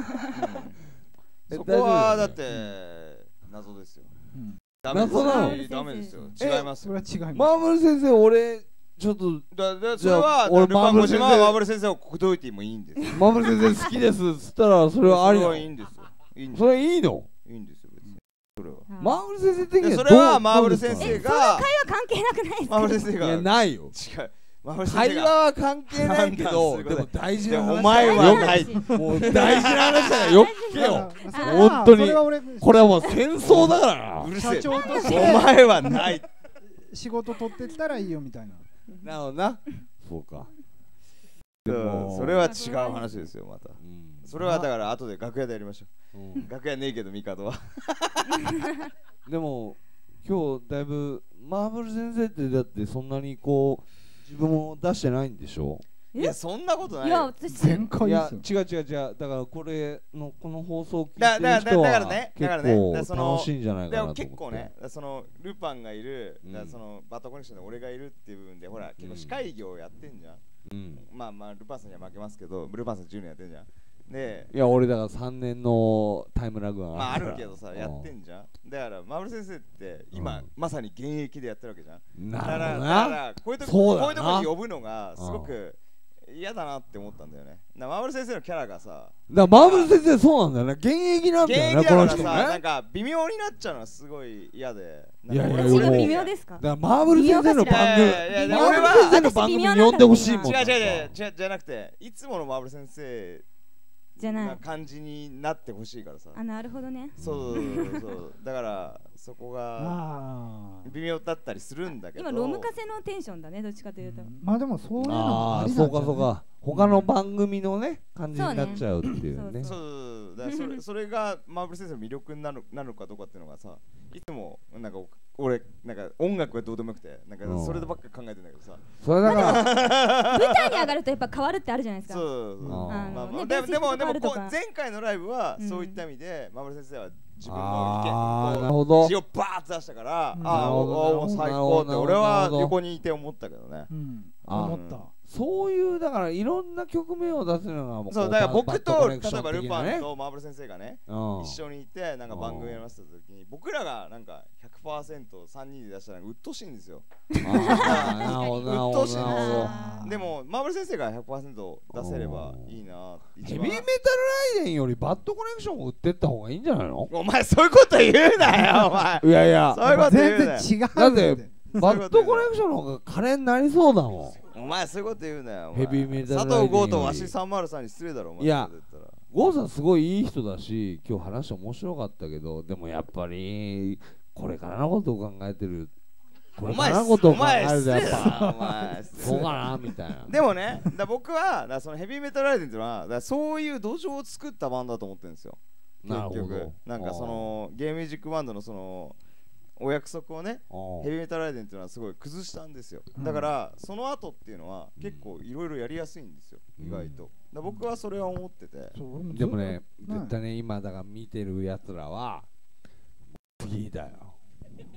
そこはだって謎ですよ。 謎なの？ ダメですよ。違います。 それは違います。 マーブル先生、俺ちょっとだだそれは俺マーブル先生マーブル先生を口説いてもいいんです。 マーブル先生好きですっつったらそれはありなの？ いいんですよ。 それいいの？ いいんですよ別に。それはマーブル先生的にはそれはマーブル先生がその会話関係なくないですか？ マーブル先生がいやないよ。 違う。 会話は関係ないけど、でも大事な話。 お前はない。 もう大事な話だよ。よく聞けよ。本当に。これはもう戦争だからな。 うるせえ。お前はない。 仕事取ってきたらいいよみたいな。 なるほどな。そうか。 それは違う話ですよまた。それはだから後で楽屋でやりましょう。楽屋ねえけどミカドは。 でも今日だいぶマーブル先生ってだってそんなにこう。自分も出してないんでしょ？ いやそんなことない。 いや私全開ですよ。いや違う違う違う。だからこれのこの放送を聞いてる人は結構楽しいんじゃないかなと思って。 結構ね、そのルパンがいる、そのバッドコネクションで俺がいるっていう部分でほら結構司会業やってんじゃん。まあまあルパンさんには負けますけど、ルパンさんじゅうねんやってんじゃん。でいや俺だからさんねんのタイムラグがまああるけどさやってんじゃん。だからマーブル先生って今まさに現役でやってるわけじゃん。 なるほどな。 だからこういうとここういうとこに呼ぶのがすごく嫌だなって思ったんだよね。マーブル先生のキャラがさ、だからマーブル先生そうなんだよね。現役なんだよねこの人ね。 なんか微妙になっちゃうのはすごい嫌で。 いやいや俺も微妙ですか？ だからマーブル先生の番組、マーブル先生の番組呼んでほしいもん。 違う違う違うじゃなくていつものマーブル先生じゃない感じになってほしいからさ。 あ、なるほどね。 そうそうだからそこが微妙だったりするんだけど。 今ロムカセのテンションだねどっちかというと。 まあでもそういうのもありなんじゃない？そうかそうか。他の番組のね感じになっちゃうっていうね。 そうだそれそれがマーブル先生の魅力になるなるかどうかっていうのがさ、いつもなんか俺なんか音楽がどうでもよくてなんかそれでばっか考えてんだけどさ。 それだから舞台に上がるとやっぱ変わるってあるじゃないですか。 そうそう。ででもでも前回のライブはそういった意味でマーブル先生は自分の意見血をバーッと出したから、ああ最高って俺は横にいて思ったけどね。 思った。 そういうだからいろんな局面を出すのがそうだから僕と例えばルパンとマーブル先生がね一緒にいてなんか番組やらせた時に僕らがなんか ひゃくパーセントさんにんで出したらうっとうしいんですよ。うっとうしいんですよ。でもマーブル先生が ひゃくパーセント 出せればいいな。 ヘビーメタルライデンよりバッドコネクションを売ってった方がいいんじゃないの？ お前そういうこと言うなよお前。 いやいやそういうこと言うなよ。 全然違う。 だってバッドコネクションの方が金になりそうだもん。 お前そういうこと言うなよ。 ヘビーメタルライデン佐藤剛とわしさんまるさんに失礼だろお前。 いや剛さんすごいいい人だし今日話面白かったけど、でもやっぱりこれからのことを考えてるこれからのことを考えるとやっぱそうかなみたいな。 でもねだ僕はだそのヘビーメタルライデンっていうのはだそういう土壌を作ったバンドだと思ってるんですよ結局。なんかそのゲームミュージックバンドのそのお約束をねヘビーメタルライデンっていうのはすごい崩したんですよ。だからその後っていうのは結構いろいろやりやすいんですよ意外と。だ僕はそれは思ってて。 でもね絶対ね今だから見てるやつらは次だよ。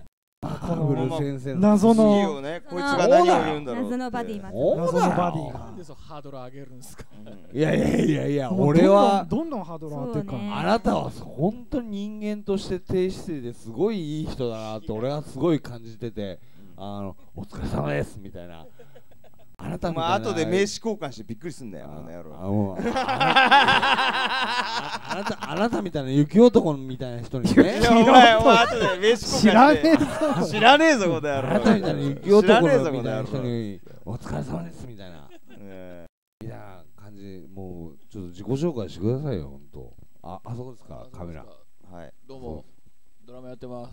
この先生謎のね、こいつが何を言うんだろう。 謎のバディマ謎のバディが。 なんでそうハードル上げるんですか。 いやいやいやいや、俺はどんどんハードル上がっていくから。 あなたは本当に人間として低姿勢ですごいいい人だなって俺はすごい感じてて、あのお疲れ様ですみたいな。あなたみたいな。 まあ後で名刺交換してびっくりすんだよ、あの野郎。 あなたあなたみたいな雪男みたいな人にね。 いやお前お前後で名刺交換して。 知らねえぞ。 知らねえぞこの野郎。 あなたみたいな雪男みたいな人にお疲れ様ですみたいな。みたいな感じ、もうちょっと自己紹介してくださいよ、ほんと。あ、あそこですか、カメラ。 はい。 どうも、ドラマやってます。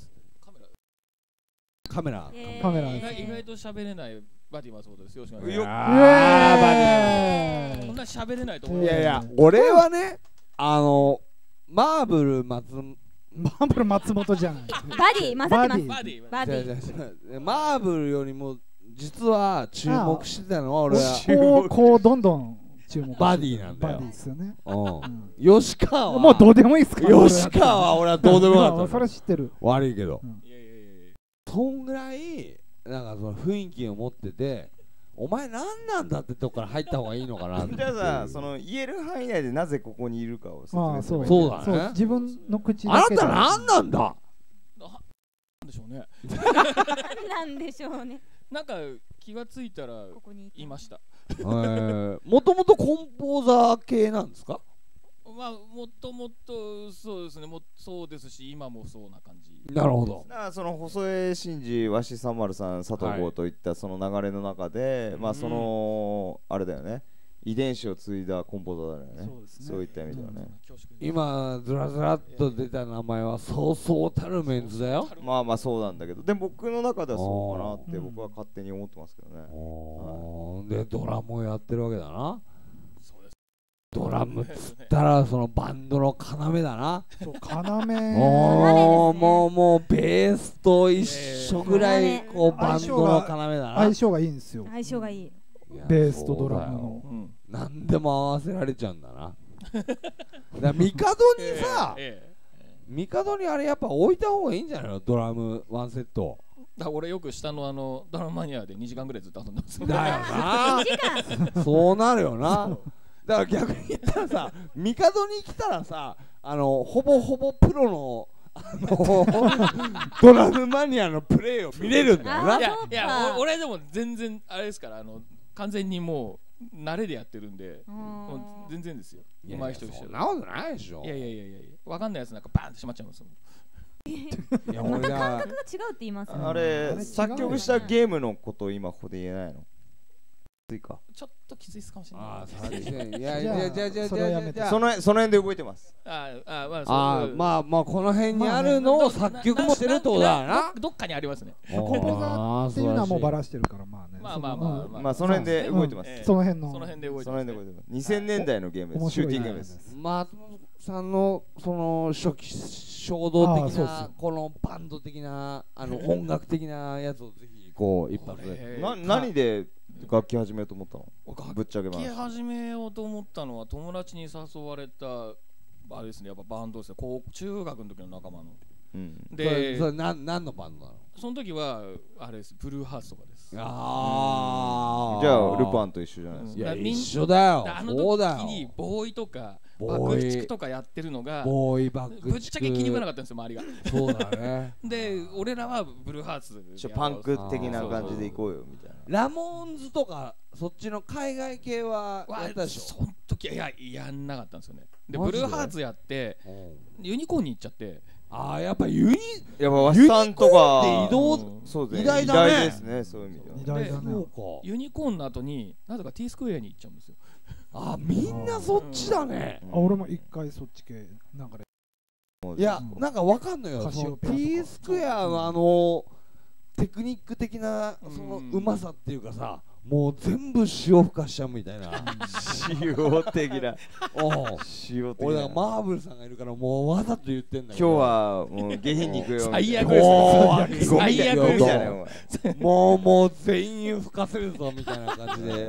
カメラ。 カメラ。 カメラ。 意外と喋れないバディマスことです。よろしくお願いします。 あー、バディ。こんな喋れないと思う。 いやいや、俺はね、あの、マーブル松マーブル松本じゃない。 バディ、まさきます。 バディ。 バディ。 マーブルよりも実は注目してたのは俺はこうこうどんどん注目。 バディなんだよ。 バディですよね。 吉川はもうどうでもいいっすか。 吉川は俺はどうでもよかった。 それ知ってる。 悪いけど。そんぐらいなんかその雰囲気を持ってて、お前何なんだってとこから入った方がいいのかな。 じゃあさ、その言える範囲内でなぜここにいるかを説明すればいい。 そうだね。 自分の口あなた何なんだ。 なんでしょうね。 なんでしょうね。 なんか気がついたらいました。 もともとコンポーザー系なんですか。 まあもともとそうですね、もそうですし今もそうな感じ。 なるほど。 だからその細江真二、わしさんまるさん、佐藤剛といったその流れの中で、まあそのあれだよね、遺伝子を継いだコンポーザーだよね。そういった意味ではね。 今ずらずらっと出た名前はそうそうたるメンズだよ。 まあまあそうなんだけど、でも僕の中ではそうかなって僕は勝手に思ってますけどね。 でドラムをやってるわけだな。ドラムっつったらそのバンドの要だな。 そう要。 もうもうもうベースと一緒ぐらいこうバンドの要だな。 相性がいいんですよ。 相性がいい。 ベースとドラムの。 何でも合わせられちゃうんだな。だから帝にさ、帝にあれやっぱ置いた方がいいんじゃないの、ドラムワンセット。 だ俺よく下のあのドラムマニアでにじかんぐらいずっと遊んでます。 だよな。そうなるよな。だから逆に言ったらさ、帝に来たらさ、あのほぼほぼプロのあのドラムマニアのプレーを見れるんだよな。 いやいや、俺でも全然あれですから、あの完全にもう慣れでやってるんで、もう全然ですよ。上手い人でしょ。 そんなことないでしょ。 いやいやいやいや、わかんないやつなんかバーンってしまっちゃいます。 いやまた感覚が違うって言いますね。 あれ作曲したゲームのことを今ここで言えないの？ ちょっときついですかもしれない。 ああ、いやいやじゃあじゃあじゃあじゃあそのその辺で覚えてます。 ああまあまあまあこの辺にあるのを作曲もしてるってことだな。 どっかにありますね。 コンポーザーっていうのはもうバラしてるからまあね。 まあまあまあまあその辺で覚えてます。 その辺のその辺で覚えてます。にせんねんだいのゲームです。シューティングゲームです。 松本さんのその初期衝動的なこのバンド的なあの音楽的なやつをぜひこう一発で。 な何で楽器始めようと思ったの？ぶっちゃけます。 楽器始めようと思ったのは友達に誘われたあれですね、やっぱバンドですよ。高中学の時の仲間の。 うん、で、それ何何のバンドなの？ その時はあれです、ブルーハーツとかです。 ああ。 じゃあルパンと一緒じゃないですか。 いや一緒だよ。 あの時にボーイとか爆竹とかやってるのがボーイ爆竹ぶっちゃけ気に食わなかったんですよ、周りが。 そうだね。 で俺らはブルーハーツちょパンク的な感じでいこうよみたいな。 ラモーンズとかそっちの海外系はやったでしょ？ その時いややんなかったんですよね。でブルーハーツやってユニコーンに行っちゃって。 ああやっぱユニやっぱワシさんとか移動そうですね、 偉大だね。 偉大ですね、そういう意味では。 偉大だね。 ユニコーンの後になぜか T スクエアに行っちゃうんですよ。 あみんなそっちだね。 あ俺も一回そっち系なんかで。 いやなんかわかんのよ。T スクエアのあのテクニック的なそのうまさっていうかさ。もう全部塩ふかしちゃうみたいな塩的な塩的な。俺だからマーブルさんがいるからもうわざと言ってんだけど今日はもう下品に行くよ最悪です最悪みたいなもうもう全員吹かせるぞみたいな感じで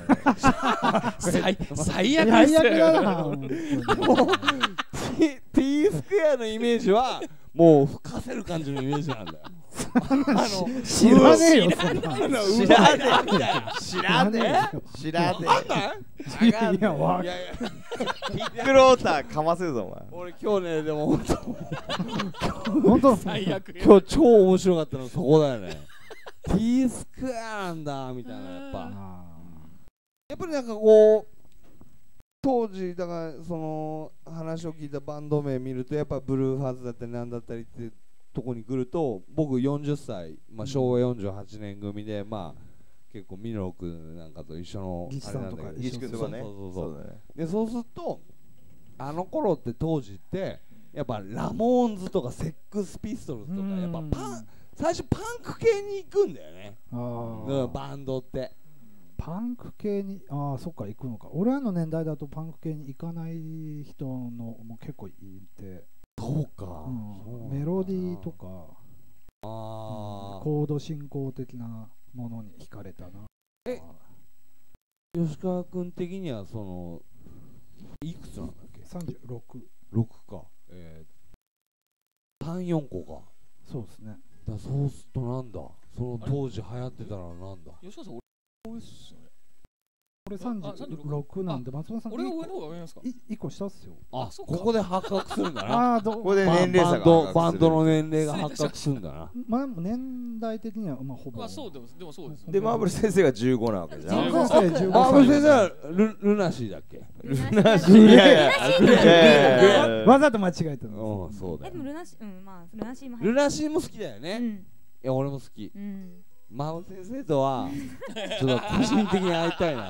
最悪ですよ。 T スクエアのイメージはもう吹かせる感じのイメージなんだよ。 知らねえよ。 知らねえ。知らねえ。知らねえ。 いや、わいやいや、 ピックローターかませるぞ、お前。 俺今日ね、でも本当本当最悪。 今日超面白かったのそこだよね。T スクエアなんだみたいな、やっぱやっぱりなんかこう当時だからその話を聞いたバンド名見るとやっぱブルーハーツだったりなんだったりってとこに来ると、僕よんじゅっさい、まあ、しょうわよんじゅうはちねん組で、まあ結構ミノ君なんかと一緒のギチさんとかギチ君とかね。 そうそうそうそうだね。 でそうするとあの頃って当時ってやっぱラモーンズとかセックスピストルズとかやっぱパン最初パンク系に行くんだよね、うん、バンドってパンク系に、ああそっか行くのか。俺らの年代だとパンク系に行かない人のも結構いて、 そうか、 うん、メロディーとかあ、 うん、コード進行的なものに惹かれたな。 え吉川君的にはそのいくつなんだっけ？ さんじゅうろく。 ろくか、えー、さん、よんこか。 そうですね。 だそうするとなんだ、その当時流行ってたらなんだ。 吉川さん、俺ですよね。 俺さんじゅうろくなんで、松本さん俺が上の方が上なんですか？ いっこ下っすよ。 あ、ここで発覚するんだな。 あどここで年齢差がバンドバンドの年齢が発覚するんだな。 まあ年代的にはまあほぼ。 まあそうでもでもそうです。 で、マーブル先生がじゅうごなわけじゃん。 じゅうごさい、じゅうごさい。 マーブル先生はルルナシーだっけ？ ルナシー。いやいやいやわざと間違えたの。うん、そうだよ。 でもルナシー、うん、まあルナシーも。 ルナシーも好きだよね。 うん、 いや、俺も好き。 うん、 マーブル先生とはちょっと個人的に会いたいな。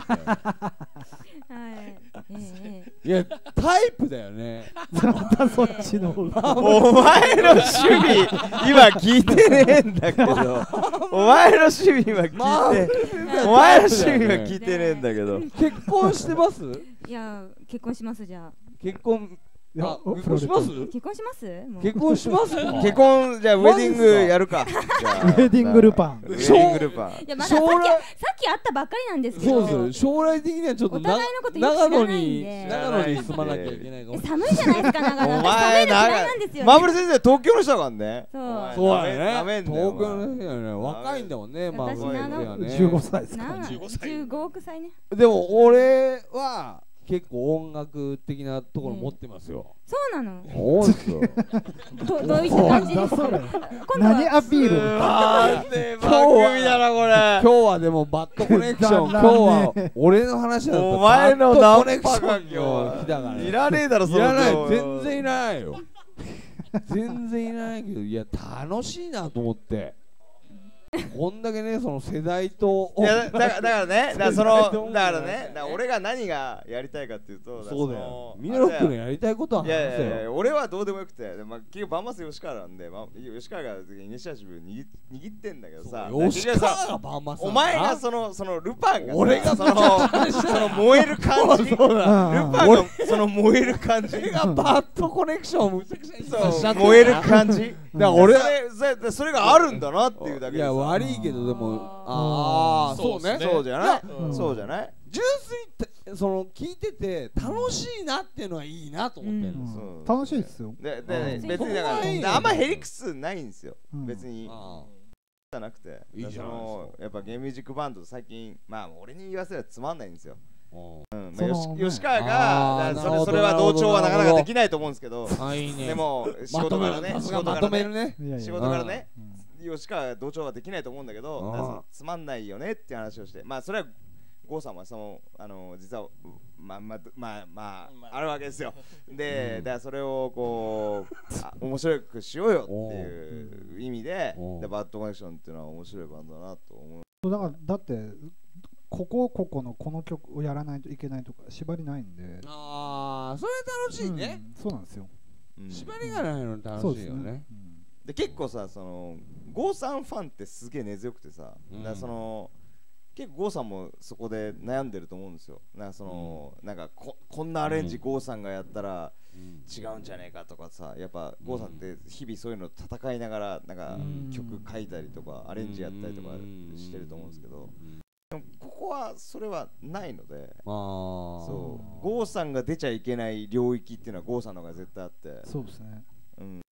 はい。ええ。 いや、タイプだよね。 またそっちの方が。 お前の趣味今聞いてねえんだけど、お前の趣味今聞いて、お前の趣味今聞いてねえんだけど。 結婚してます？ いや、結婚しますじゃあ。 結婚あ、結婚します？ 結婚します？ 結婚します？ 結婚じゃあウェディングやるか。ウェディングルパン。 ウェディングルパン。 いやまださっきさっき会ったばっかりなんですけど。 そうです。将来的にはちょっと長野に長野に住まなきゃいけないかも。 寒いじゃないですか長野。 お前なマーブル先生東京の人だからね。 そう。 そうだね。東京の人だよね。若いんだもんね。マーブル先生はね。 じゅうごさいですか。 じゅうごおくさいね。 でも俺は結構音楽的なところ持ってますよ。 そうなの。 そうですよ。 どどういった感じですか。 何アピール？ あー、番組だなこれ。 今日はでもバッドコネクション。今日は俺の話だとお前のバッドコネクションよ。 いらねえだろその。 いらない。全然いらないよ。全然いらないけど、いや楽しいなと思って。こんだけね、その世代といやだからだからね、だからそのだからね、だから俺が何がやりたいかっていうと、 そうだよ。ミノロックのやりたいことは話せよ。 いやいや俺はどうでもよくて、まあ結局バンマス吉川なんで、まあ吉川がイニシアチブ握握ってんだけどさ、 吉川がバンマス。 お前がそのそのルパンが俺がそのその燃える感じ、ルパンがその燃える感じがバッドコネクションむちゃくちゃにそう燃える感じ。 だから俺それそれがあるんだなっていうだけで。 いや悪いけどでもああそうねそうじゃないそうじゃない。 純粋にその聞いてて楽しいなっていうのはいいなと思ってるんですよ。楽しいですよ。 でで別にだからあんまヘリクスないんですよ別に。じゃなくてやっぱゲームミュージックバンド最近まあ俺に言わせればつまんないんですよ。吉川がそれは同調はなかなかできないと思うんですけど、でも仕事からね仕事からね仕事からね吉川は同調はできないと思うんだけど、つまんないよねって話をして、まあそれは郷さんはそのあの実はまあまあまあまああるわけですよ。でだからそれをこう面白くしようよっていう意味でバッドコネクションっていうのは面白いバンドだなと思う。 だからだってここここのこの曲をやらないといけないとか縛りないんで。 ああそれ楽しいね。 そうなんですよ。 縛りがないの楽しいよね。 で結構さその郷さんファンってすげえ根強くてさ、だからその結構郷さんもそこで悩んでると思うんですよ。なんかその、うん、なんか こ, こんなアレンジ郷さんがやったら違うんじゃねえかとかさ、やっぱ郷さんって日々そういうの戦いながらなんか曲書いたりとかアレンジやったりとかしてると思うんですけど、でもここはそれはないので、そう郷さんが出ちゃいけない領域っていうのは郷さんの方が絶対あって、 そうですね。 うん。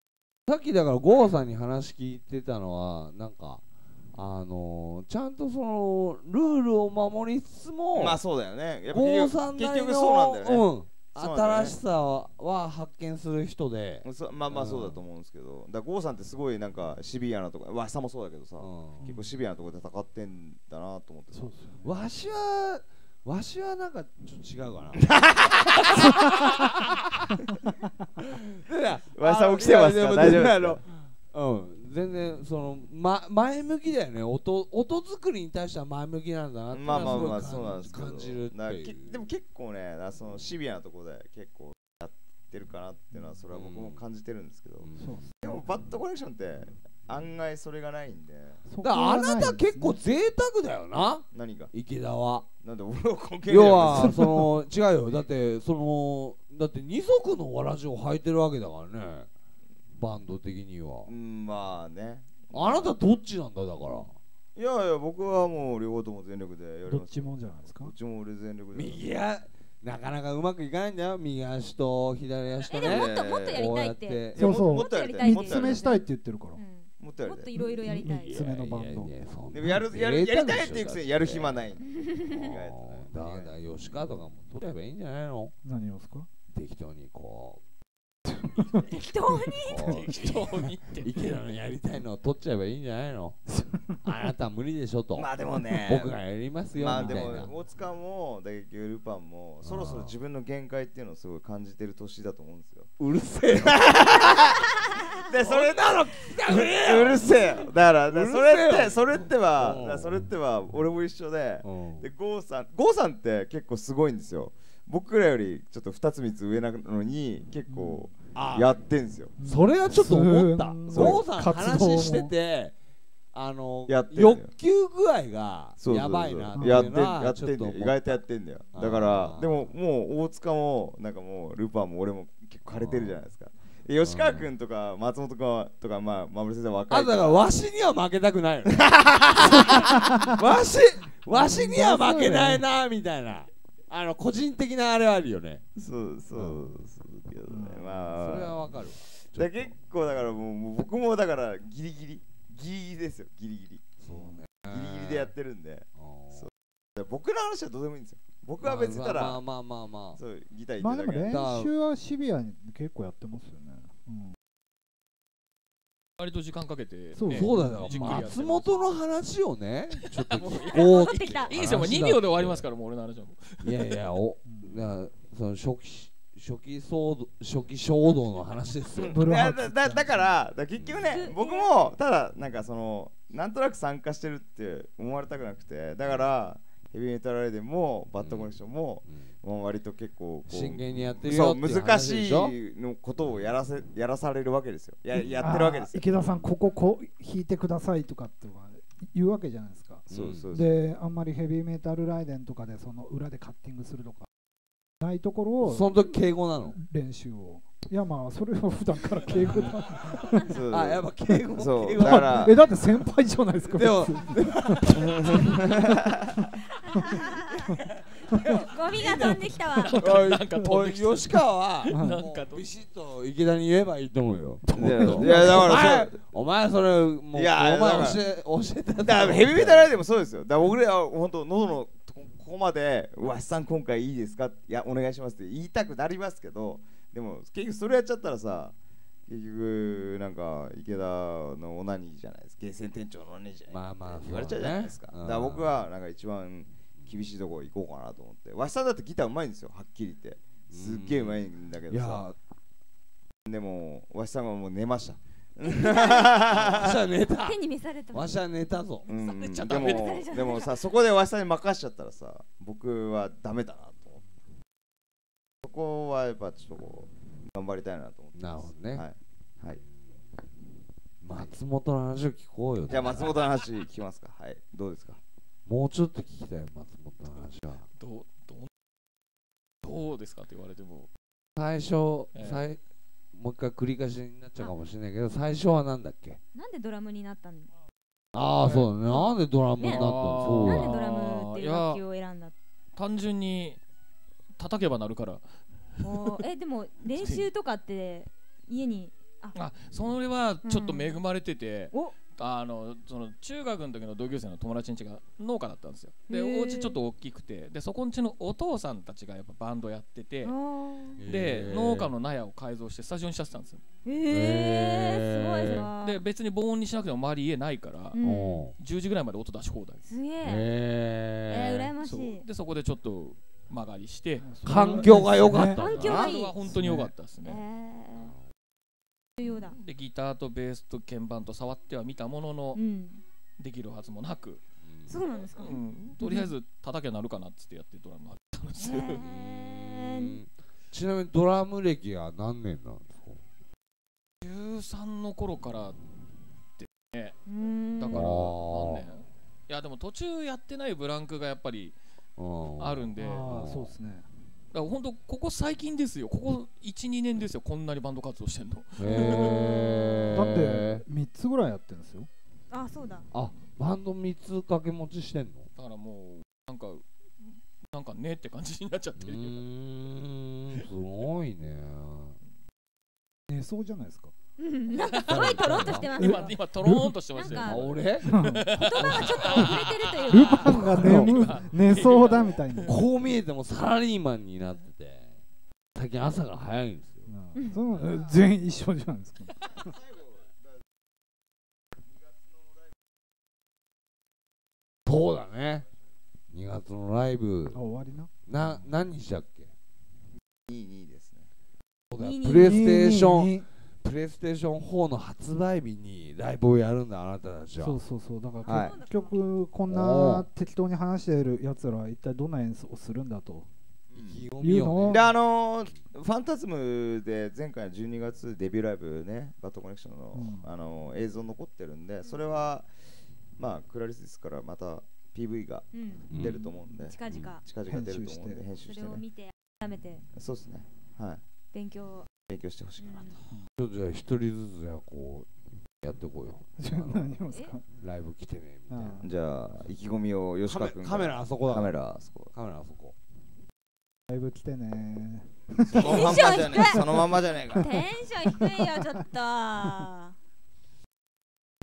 さっきだから郷さんに話聞いてたのはなんかあのー、ちゃんとそのルールを守りつつもまあそうだよね。 郷さんなりの結局そうなんだよね。 うん新しさは発見する人で、 まあまあそうだと思うんですけど、だから郷さんってすごいなんかシビアなとこ、わしさんもそうだけどさ、結構シビアなとこで戦ってんだなと思って。 わしはわしはなんかちょっと違うかな。 わしさん起きてますか？大丈夫ですか？ うん、全然その、ま、前向きだよね。音音作りに対しては前向きなんだなってまあまあまあそうなんですけど、 感じるっていう。 でも結構ね、そのシビアなところで結構やってるかなっていうのはそれは僕も感じてるんですけど、うん、でもバッドコレクションって案外それがないんで。 だからあなた結構贅沢だよな。 何が？ 池田は。 なんで俺を関係ない。 要はその違うよ。だってそのだって二足のわらじを履いてるわけだからね。バンド的には。 うん、まあね。 あなたどっちなんだだから。 いやいや僕はもう両方とも全力でやります。 どっちもじゃないですか。 どっちも俺全力で。 右やなかなかうまくいかないんだよ。右足と左足とね。 えでももっともっとやりたいって。 そうそう。 もっとやりたいって。 三つ目したいって言ってるから。 もっとやりたい。 もっといろいろやりたい。 三つ目のバンド。 でもやるやるやりたいっていうくせにやる暇ない。 だから吉川とかも取ればいいんじゃないの？ 何をですか？ 適当にこう。 適当に適当にって池田のやりたいのを取っちゃえばいいんじゃないの？あなた無理でしょと。 まあでもね、 僕がやりますよみたいな。 まあでも大塚も打撃ルパンもそろそろ自分の限界っていうのをすごい感じてる年だと思うんですよ。 うるせえよ。 でそれなのうるせえよ。だからそれってそれってはそれっては俺も一緒で、で郷さん郷さんって結構すごいんですよ。僕らよりちょっとふたつみっつ上なのに結構やってんすよ。 それはちょっと思った。郷さん話しててあの欲求具合がやばいなっていうのはちょっと意外とやってんだよ。だからでももう大塚もなんかもうルパンも俺も結構枯れてるじゃないですか。吉川君とか松本君とかまあ守先生若い。 あだからわしには負けたくないよ。わしわしには負けないなみたいな。あの個人的なあれはあるよね。 そうそうそうけどね。まあそれはわかるわ。 だ結構だからもう僕もだからギリギリギリギリですよ。ギリギリ。 そうね。 ギリギリでやってるんで。そう僕の話はどうでもいいんですよ。僕は別にたらまあまあまあまあそうギターまあでも練習はシビアに結構やってますよね。 割と時間かけて、ね、 そうそうだよ。松本の話をね、ちょっと聞こうって。 いいですよ、もうにびょうで終わりますから、もう俺の話はもう。いやいや、お、その初期初期騒動初期衝動の話ですよ。 だだだからだ結局ね、僕もただなんかそのなんとなく参加してるって思われたくなくて、だからヘビーメタルライデンもバッドコネクションも、うん、割と結こう真剣にやってるよっていう難しいのことをやらせやらされるわけですよ。ややってるわけですよ。 池田さんこここう弾いてくださいとかって言うわけじゃないですか。 そうそうであんまりヘビーメタルライデンとかでその裏でカッティングするとかないところをその時敬語なの練習を。いやまあそれは普段から敬語だ。 あやっぱ敬語。 そうだからえだって先輩じゃないですか。 でもゴミが飛んできたわ。 なんか飛んできた。 吉川はなんかビシッと池田に言えばいいと思うよ。 いやだからお前それもうお前教え教えて。 だからヘビーメタルライデンもそうですよ。だから僕らは本当喉のここまでわしさん今回いいですか、いやお願いしますって言いたくなりますけど、でも結局それやっちゃったらさ、結局なんか池田のオナニーじゃないですか、ゲーセン店長のオナニーじゃない、 まあまあ言われちゃうじゃないですか。だから僕はなんか一番厳しいところ行こうかなと思って。わしさんだってギターうまいんですよ、はっきり言ってすっげえうまいんだけどさ。でもわしさんはもう寝ました。 わしは寝た。 手に召された。 わしは寝たぞ。 うん、でもでもさ、そこでわしさんに任しちゃったらさ、僕はダメだなと思って。そこはやっぱちょっとこう頑張りたいなと思って。 なるほどね。 はい。はい。 松本の話を聞こうよ。 じゃあ松本の話聞きますか。はい。どうですか。 もうちょっと聞きたい松本の話は。 どうどうどうですかって言われても。 最初、えー、最もう一回繰り返しになっちゃうかもしれないけど、最初はなんだっけ。 なんでドラムになったの。 ああそうだね。なんでドラムになったの。そうなんでドラムっていう楽器を選んだ。 単純に叩けばなるから。 えでも練習とかって家にあ、それはちょっと恵まれてて、うん、あのその中学の時の同級生の友達ん家が農家だったんですよ。でお家ちょっと大きくて、でそこん家のお父さんたちがやっぱバンドやってて、で農家の納屋を改造してスタジオにしちゃってたんですよ。 へえ、すごい。 で別に防音にしなくても周り家ないから、うん、じゅうじぐらいまで音出し放題。 すげえ。えー、羨ましい。 でそこでちょっと曲がりして環境が良かった。 環境がいい。 は本当に良かったですね。 でギターとベースと鍵盤と触っては見たものの、うん、できるはずもなく、 そうなんですか、うん、 とりあえず叩きゃなるかなっつってやってドラム始めたんですよ。 ちなみにドラム歴は何年なんですか？ じゅうさんの頃からってね。だから何年？いやでも途中やってないブランクがやっぱりあるんで、 あ、そうですね。 だから本当ここ最近ですよ。ここいち、にねんですよ。こんなにバンド活動してんの。 へー。だってみっつぐらいやってるんですよ。 あ、そうだ。 あ、バンドみっつ掛け持ちしてんの？ だからもうなんかなんかねって感じになっちゃってる。うーん、すごいね。 寝そうじゃないですか。 なんかすごいトロンとしてます。 今今トローンとしてますよ。 あ、俺？ 言葉がちょっと遅れてるというか。 ルパンが眠寝そうだみたいな。 こう見えてもサラリーマンになってて、最近朝が早いんですよ。 うん、そう全員一緒じゃないですか。 そうだね。にがつのライブ。 あ、終わりな。 な何日だっけ？ にじゅうにですね。 プレイステーション。プレイステーションフォーの発売日にライブをやるんだ、あなたたちは。 そうそうそう、だから結局こんな適当に話しているやつらは一体どんな演奏をするんだというのを、 で、あのー、ファンタズムで前回のじゅうにがつデビューライブね、バッドコネクションの、うん、あのー、映像残ってるんで、それはまあクラリスですからまた ピーブイ が出ると思うんで、うん、 近々 近々出ると思うんで編集して、ね、 それを見て改めてそうですね、はい、 勉強勉強してほしいかなと、 うん、ちょっとじゃあ一人ずつじゃあこうやってこうよ。 何をですか？ ライブ来てねみたいな。 じゃあ意気込みを吉川君カメラあそこだ。 カメラあそこ。 カメラあそこ。 ライブ来てね。 そのまんまじゃねえ。そのまんまじゃねえか。 テンション低いよちょっと。はい。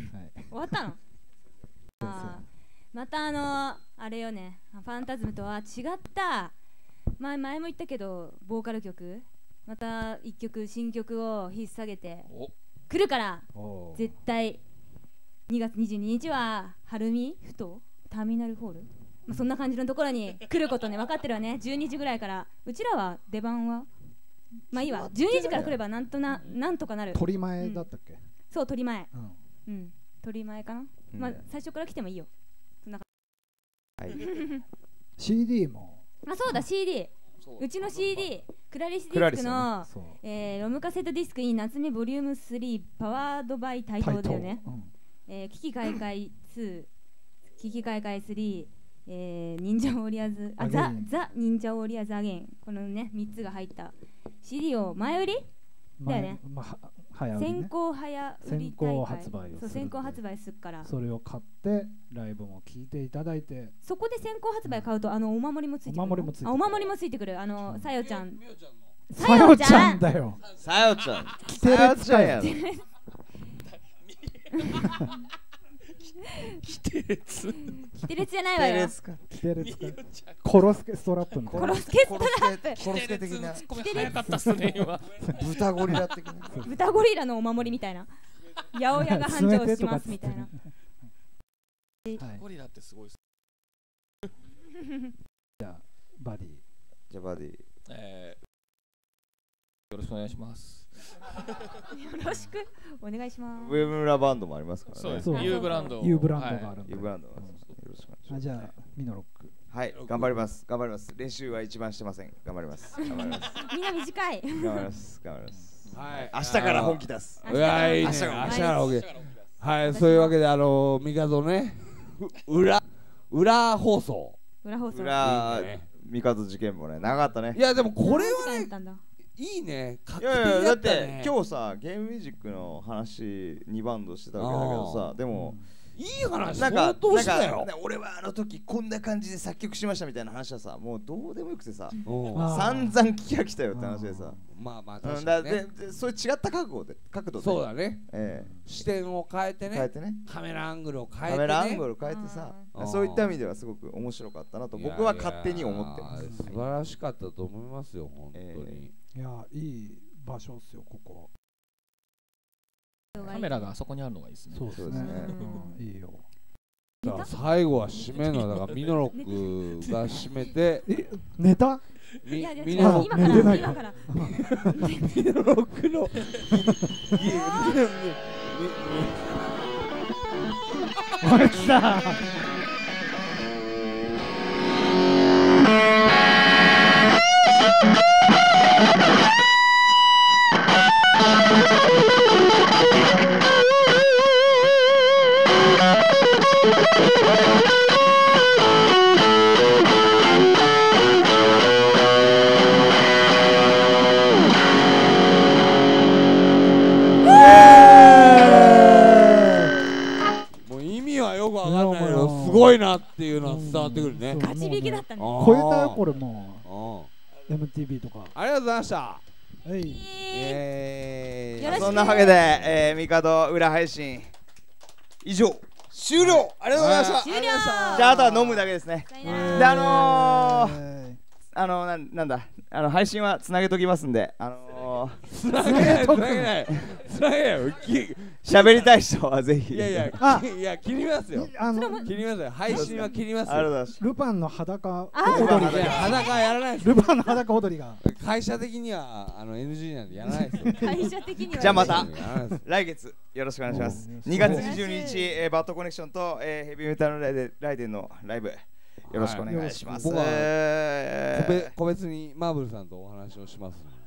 終わったの？あまたあのあれよね。ファンタズムとは違った前前も言ったけどボーカル曲。また一曲新曲を引っ提げて来るから絶対にがつにじゅうににちは晴海ふ頭ターミナルホール、まあ、そんな感じのところに来ることね分かってるわね。じゅうにじぐらいからうちらは出番はまあいいわ、じゅうにじから来ればなんとななんとかなる。 鳥前だったっけ？うん、 そう鳥前、うんうん、鳥前かな、うん、まあ最初から来てもいいよそんな感じ、はい、 シーディー もあそうだ シーディーうちの シーディー クラリスディスクの、ねえー、ロムカセットディスクイン夏目ボリュームスリーパワードバイ台東だよね、うんえー、危機開会ツー危機開会スリー、えー、忍者ウォリアーズあザ・ザ・忍者ウォリアーズアゲインこのねみっつが入った シーディー を前売りだよね、まあ早売りね、先行早売り大会先行発売をそう先行発売するからそれを買ってライブも聴いていただいてそこで先行発売買うとあのお守りもついてくるお守りもついてくるあお守りもついてくるあのさよちゃんさよちゃんだよさよちゃんキテレツかよキテレツキテレツじゃないわよキテレツかコロスケストラップみたいなコロスケストラップコロスケ的な早かったっすね今豚ゴリラ的な豚ゴリラのお守りみたいな八百屋が繁盛しますみたいな豚ゴリラってすごいっすじゃあバディじゃあバディえー、よろしくお願いしますよろしくお願いします。 ウェブラバンドもありますからね。 そうです。ユーブランド。 ユーブランドがあるんで。 ユーブランドがよろしくお願いします。 じゃあミノロック。 はい、頑張ります。頑張ります。練習は一番してません。頑張ります。頑張ります。 みんな短い。 頑張ります。頑張ります。 はい。 明日から本気出す。 いやいいね。明日から本気。はい、そういうわけであのミカドね、裏裏放送。 裏放送。 裏ミカド事件もね長かったね。 いやでもこれはね。いいね。 いやいやだって今日さゲームミュージックの話にバンドしてたわけだけどさ、でもいい話なんか相当したよ。 なんか俺はあの時こんな感じで作曲しましたみたいな話はさ、もうどうでもよくてさ、散々聞き飽きたよって話でさ。 まあまあ確かにね。 そういう違った角度で角度で。 そうだね。視点を変えてね。 変えてね。 カメラアングルを変えてね。 カメラアングルを変えてさ、そういった意味ではすごく面白かったなと僕は勝手に思ってます。 素晴らしかったと思いますよ本当に。 いやいい場所ですよここ。 カメラがあそこにあるのがいいですね。 そうですね。いいよ。 だから最後は締めのだからミノロックが締めてネタ？ ミミノロック寝てないか。 ミノロックのおい来た。 もう意味はよくわかんないけどすごいなっていうのは伝わってくるね。 ガチ引きだったね。 超えたよこれもう エムティービー とか。 ありがとうございました。 はい。 えー、そんなわけで、えー、ミカド裏配信以上終了。ありがとうございました。 終了。 じゃああとは飲むだけですね。であのー、あのななんだあの配信はつなげときますんで、あのー、 つなげないつなげないつなげない喋りたい人はぜひ。 いやいやいや切りますよ。あの切りますよ。配信は切りますよ。 ルパンの裸踊りで裸やらないです。 ルパンの裸踊りが会社的にはあの エヌジー なんでやらないですよ。 会社的には。 じゃあまた来月よろしくお願いします。にがつにじゅうににち、えー、バッドコネクションと、えー、ヘビーメタルライデライデンのライブよろしくお願いします。 僕は個別にマーブルさんとお話をします。